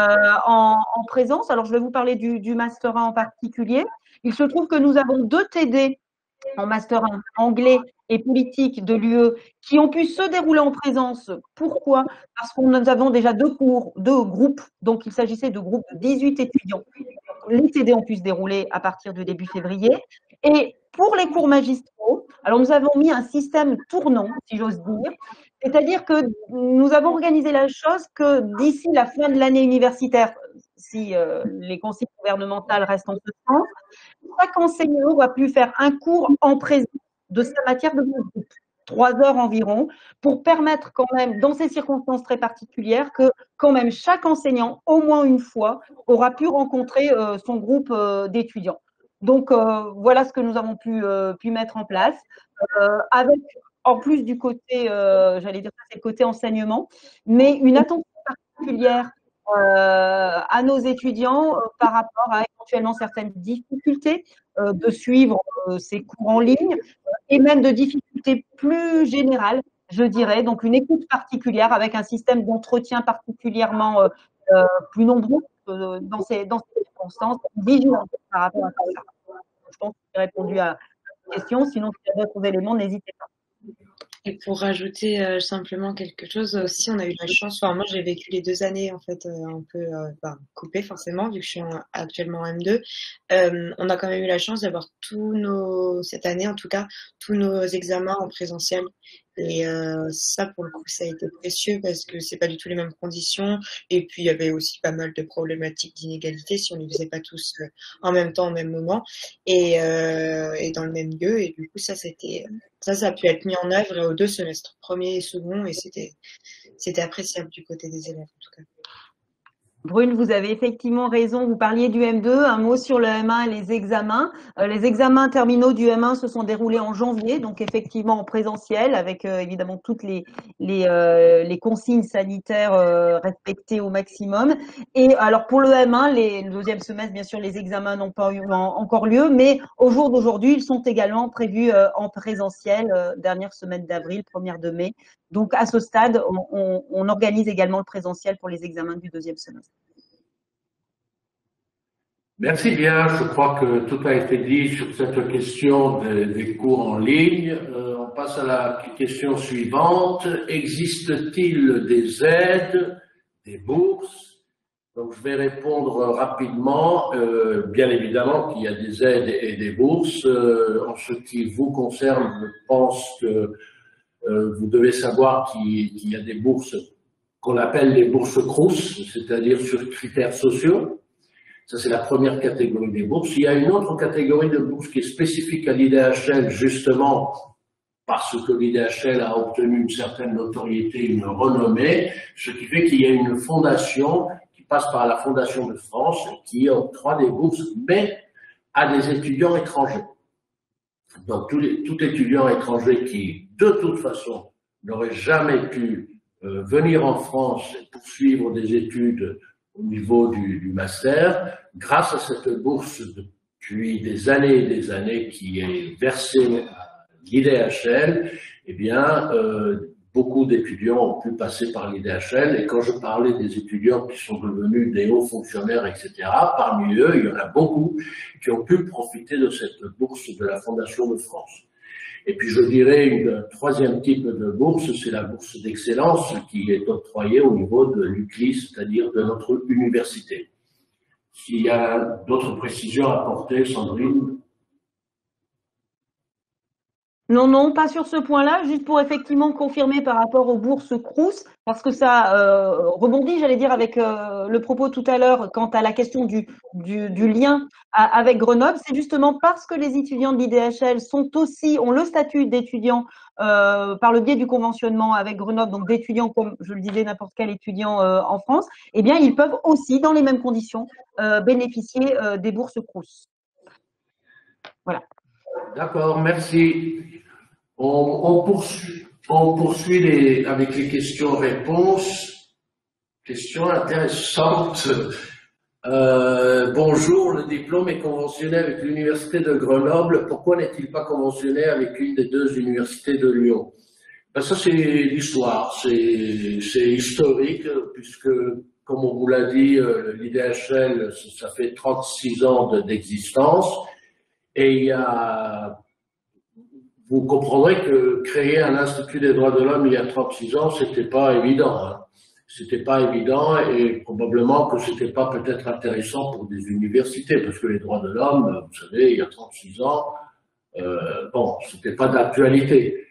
en présence, alors je vais vous parler du Master 1 en particulier, il se trouve que nous avons 2 TD en Master 1, anglais et politique de l'UE, qui ont pu se dérouler en présence. Pourquoi? Parce que nous avons déjà 2 cours, 2 groupes, donc il s'agissait de groupes de 18 étudiants. Les TD ont pu se dérouler à partir du début février. Et pour les cours magistraux, alors nous avons mis un système tournant, si j'ose dire, c'est-à-dire que nous avons organisé la chose que d'ici la fin de l'année universitaire, si les consignes gouvernementales restent en ce sens, chaque enseignant va plus faire un cours en présence de sa matière de groupe, 3 heures environ, pour permettre quand même, dans ces circonstances très particulières, que quand même chaque enseignant, au moins une fois, aura pu rencontrer son groupe d'étudiants. Donc, voilà ce que nous avons pu mettre en place, avec, en plus du côté, j'allais dire, c'est le côté enseignement, mais une attention particulière à nos étudiants par rapport à éventuellement certaines difficultés de suivre ces cours en ligne et même de difficultés plus générales, je dirais, donc une écoute particulière avec un système d'entretien particulièrement plus nombreux dans ces circonstances, vigilance par rapport à ça. Je pense que j'ai répondu à la question, sinon s'il y a d'autres éléments, n'hésitez pas. Et pour rajouter simplement quelque chose, aussi on a eu la chance, enfin moi j'ai vécu les 2 années en fait un peu coupées forcément vu que je suis actuellement en M2. On a quand même eu la chance d'avoir cette année en tout cas, tous nos examens en présentiel. Et ça pour le coup ça a été précieux parce que c'est pas du tout les mêmes conditions. Et puis il y avait aussi pas mal de problématiques d'inégalité si on les faisait pas tous en même temps, au même moment et dans le même lieu. Et du coup ça a pu être mis en œuvre aux 2 semestres, premier et second, et c'était appréciable du côté des élèves en tout cas. Brune, vous avez effectivement raison. Vous parliez du M2. Un mot sur le M1 et les examens. Les examens terminaux du M1 se sont déroulés en janvier, donc effectivement en présentiel, avec évidemment toutes les consignes sanitaires respectées au maximum. Et alors pour le M1, le deuxième semestre, bien sûr, les examens n'ont pas eu encore lieu, mais au jour d'aujourd'hui, ils sont également prévus en présentiel, dernière semaine d'avril, première de mai. Donc, à ce stade, on organise également le présentiel pour les examens du deuxième semestre. Merci bien. Je crois que tout a été dit sur cette question des cours en ligne. On passe à la question suivante. Existe-t-il des aides, des bourses? Donc, je vais répondre rapidement. Bien évidemment qu'il y a des aides et des bourses. En ce qui vous concerne, je pense que vous devez savoir qu'il y a des bourses qu'on appelle les bourses Crous, c'est-à-dire sur critères sociaux. Ça, c'est la première catégorie des bourses. Il y a une autre catégorie de bourses qui est spécifique à l'IDHL, justement parce que l'IDHL a obtenu une certaine notoriété, une renommée, ce qui fait qu'il y a une fondation qui passe par la Fondation de France qui octroie des bourses, mais à des étudiants étrangers. Donc, tout étudiant étranger qui, de toute façon, n'aurait jamais pu venir en France et poursuivre des études au niveau du master, grâce à cette bourse depuis des années et des années qui est versée à l'IDHL, eh bien, beaucoup d'étudiants ont pu passer par l'IDHL. Et quand je parlais des étudiants qui sont devenus des hauts fonctionnaires, etc., parmi eux, il y en a beaucoup qui ont pu profiter de cette bourse de la Fondation de France. Et puis, je dirais, un troisième type de bourse, c'est la bourse d'excellence qui est octroyée au niveau de l'UCLI, c'est-à-dire de notre université. S'il y a d'autres précisions à apporter, Sandrine? Non, non, pas sur ce point-là, juste pour effectivement confirmer par rapport aux bourses Crous, parce que ça rebondit, j'allais dire, avec le propos tout à l'heure quant à la question du lien avec Grenoble. C'est justement parce que les étudiants de l'IDHL ont le statut d'étudiants par le biais du conventionnement avec Grenoble, donc d'étudiants comme, je le disais, n'importe quel étudiant en France, eh bien, ils peuvent aussi, dans les mêmes conditions, bénéficier des bourses Crous. Voilà. D'accord, merci. On poursuit avec les questions-réponses. Questions intéressantes. Bonjour, le diplôme est conventionné avec l'Université de Grenoble. Pourquoi n'est-il pas conventionné avec une des deux universités de Lyon? Ben ça, c'est l'histoire. C'est historique, puisque, comme on vous l'a dit, l'IDHL, ça fait 36 ans d'existence. Et il y a... Vous comprendrez que créer un Institut des droits de l'homme il y a 36 ans, c'était pas évident. Hein. C'était pas évident et probablement que c'était pas peut-être intéressant pour des universités, parce que les droits de l'homme, vous savez, il y a 36 ans, bon, c'était pas d'actualité.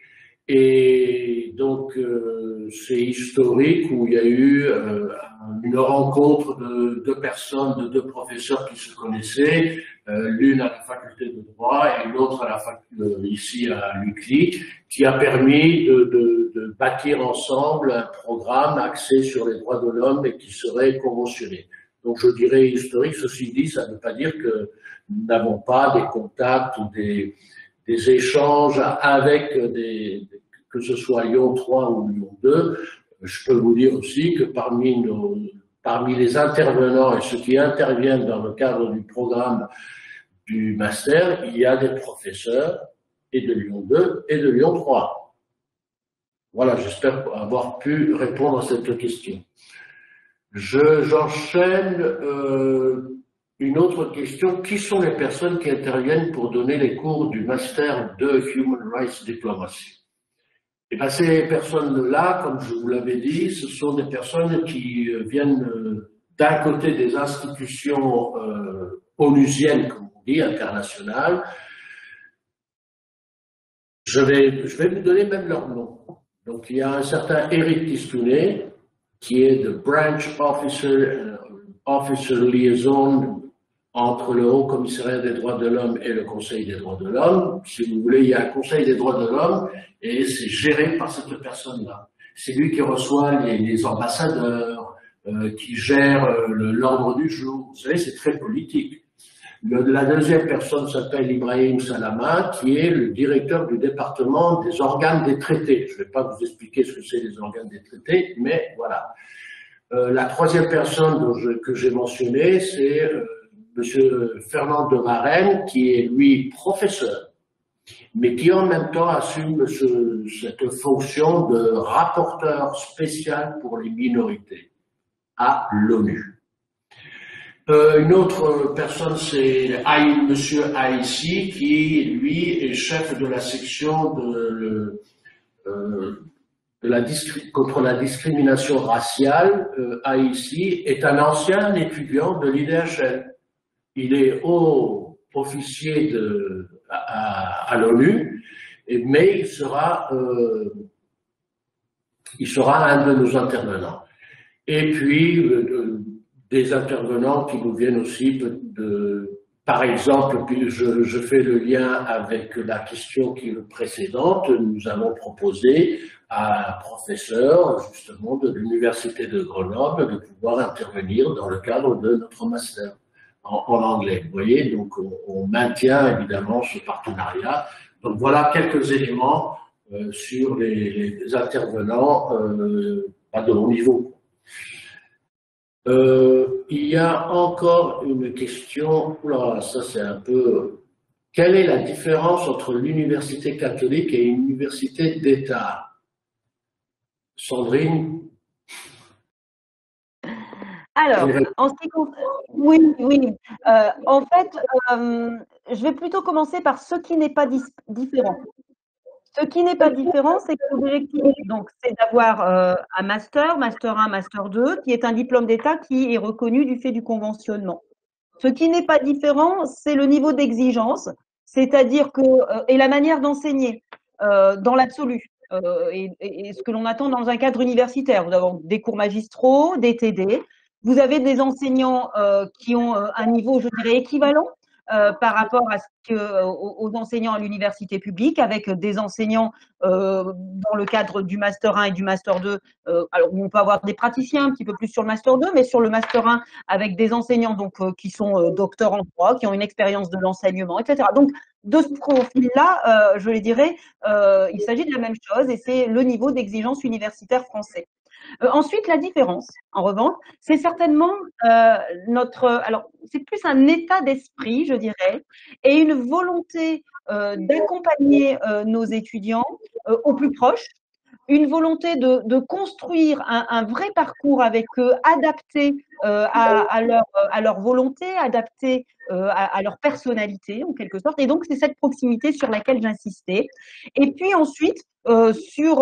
Et donc, c'est historique où il y a eu une rencontre de deux personnes, de deux professeurs qui se connaissaient, l'une à la faculté de droit et l'autre à la ici à l'UCLI, qui a permis de bâtir ensemble un programme axé sur les droits de l'homme et qui serait conventionné. Donc, je dirais historique. Ceci dit, ça ne veut pas dire que nous n'avons pas des contacts ou des échanges avec que ce soit Lyon 3 ou Lyon 2. Je peux vous dire aussi que parmi les intervenants et ceux qui interviennent dans le cadre du programme du master, il y a des professeurs et de Lyon 2 et de Lyon 3. Voilà, j'espère avoir pu répondre à cette question. J'enchaîne une autre question. Qui sont les personnes qui interviennent pour donner les cours du Master de Human Rights Diplomacy? Et bien, ces personnes-là, comme je vous l'avais dit, ce sont des personnes qui viennent d'un côté des institutions onusiennes, comme on dit, internationales. Je vais vous donner même leur nom. Donc, il y a un certain Eric Tistounet, qui est de Branch Officer Liaison entre le Haut Commissariat des droits de l'homme et le Conseil des droits de l'homme. Si vous voulez, il y a un Conseil des droits de l'homme et c'est géré par cette personne-là. C'est lui qui reçoit les ambassadeurs, qui gère l'ordre du jour. Vous savez, c'est très politique. La deuxième personne s'appelle Ibrahim Salama, qui est le directeur du département des organes des traités. Je ne vais pas vous expliquer ce que c'est les organes des traités, mais voilà. La troisième personne que j'ai mentionnée, c'est Monsieur Fernand de Varenne, qui est lui professeur, mais qui en même temps assume cette fonction de rapporteur spécial pour les minorités à l'ONU. Une autre personne, c'est Monsieur Aïssi, qui lui est chef de la section contre la discrimination raciale. Aïssi est un ancien étudiant de l'IDHL. Il est haut officier à l'ONU, mais il sera un de nos intervenants. Et puis, des intervenants qui nous viennent aussi par exemple, puis je fais le lien avec la question qui est précédente, nous avons proposé à un professeur, justement, de l'Université de Grenoble, de pouvoir intervenir dans le cadre de notre master en anglais. Vous voyez, donc on maintient évidemment ce partenariat. Donc voilà quelques éléments sur les intervenants à de haut niveau. Il y a encore une question, oula, ça c'est un peu… Quelle est la différence entre l'université catholique et une université d'État? Sandrine? Alors, en ce qui concerne… Oui, oui. En fait, je vais plutôt commencer par ce qui n'est pas différent. Ce qui n'est pas différent, c'est que l'objectif, donc, c'est d'avoir un master 1, master 2, qui est un diplôme d'État qui est reconnu du fait du conventionnement. Ce qui n'est pas différent, c'est le niveau d'exigence, c'est-à-dire que, et la manière d'enseigner dans l'absolu, et ce que l'on attend dans un cadre universitaire. Nous avons des cours magistraux, des TD, vous avez des enseignants qui ont un niveau, je dirais, équivalent par rapport à aux enseignants à l'université publique, avec des enseignants dans le cadre du Master 1 et du Master 2, alors on peut avoir des praticiens un petit peu plus sur le Master 2, mais sur le Master 1, avec des enseignants donc, qui sont docteurs en droit, qui ont une expérience de l'enseignement, etc. Donc, de ce profil-là, je les dirais, il s'agit de la même chose et c'est le niveau d'exigence universitaire français. Ensuite, la différence, en revanche, c'est certainement alors c'est plus un état d'esprit, je dirais, et une volonté d'accompagner nos étudiants au plus proche, une volonté de construire un vrai parcours avec eux, adapté à leur volonté, adapté à leur personnalité, en quelque sorte. Et donc, c'est cette proximité sur laquelle j'insistais. Et puis ensuite, sur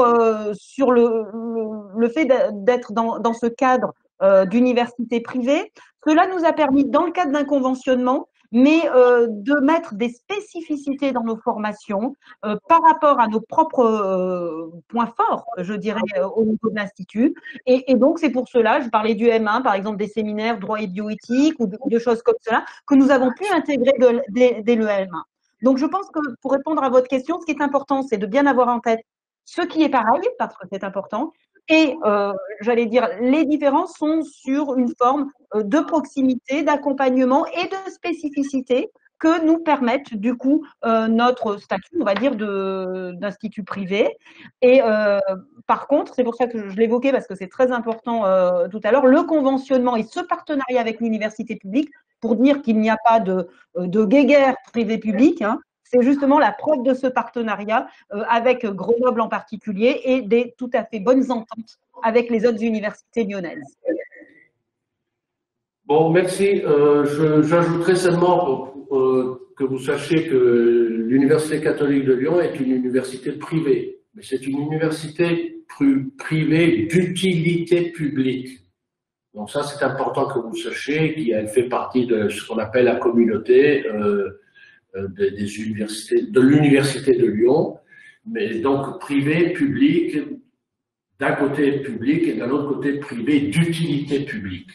le fait d'être dans ce cadre d'université privée, cela nous a permis, dans le cadre d'un conventionnement, mais de mettre des spécificités dans nos formations par rapport à nos propres points forts, je dirais, au niveau de l'Institut. Et donc, c'est pour cela, je parlais du M1, par exemple, des séminaires droit et bioéthique ou de choses comme cela, que nous avons pu intégrer dès le M1. Donc, je pense que pour répondre à votre question, ce qui est important, c'est de bien avoir en tête ce qui est pareil, parce que c'est important, et j'allais dire, les différences sont sur une forme de proximité, d'accompagnement et de spécificité que nous permettent du coup notre statut, on va dire, d'institut privé. Et par contre, c'est pour ça que je l'évoquais parce que c'est très important tout à l'heure, le conventionnement et ce partenariat avec l'université publique pour dire qu'il n'y a pas de guéguerre privé-public, hein, c'est justement la preuve de ce partenariat avec Grenoble en particulier et des tout à fait bonnes ententes avec les autres universités lyonnaises. Bon, merci. J'ajouterai seulement que vous sachiez que l'Université catholique de Lyon est une université privée, mais c'est une université privée d'utilité publique. Donc ça, c'est important que vous sachiez qu'elle fait partie de ce qu'on appelle la communauté des universités, de l'Université de Lyon, mais donc privé, public, d'un côté public et d'un autre côté privé d'utilité publique.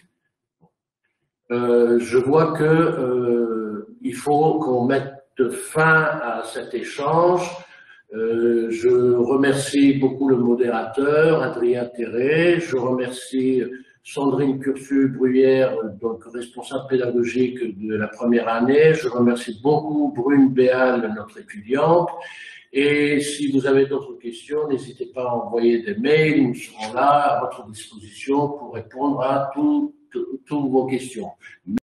Je vois que il faut qu'on mette fin à cet échange. Je remercie beaucoup le modérateur, Adrien Terré. Je remercie Sandrine Cursu-Bruyère, donc responsable pédagogique de la première année. Je remercie beaucoup Brune Béal, notre étudiante. Et si vous avez d'autres questions, n'hésitez pas à envoyer des mails. Nous serons là à votre disposition pour répondre à toutes vos questions.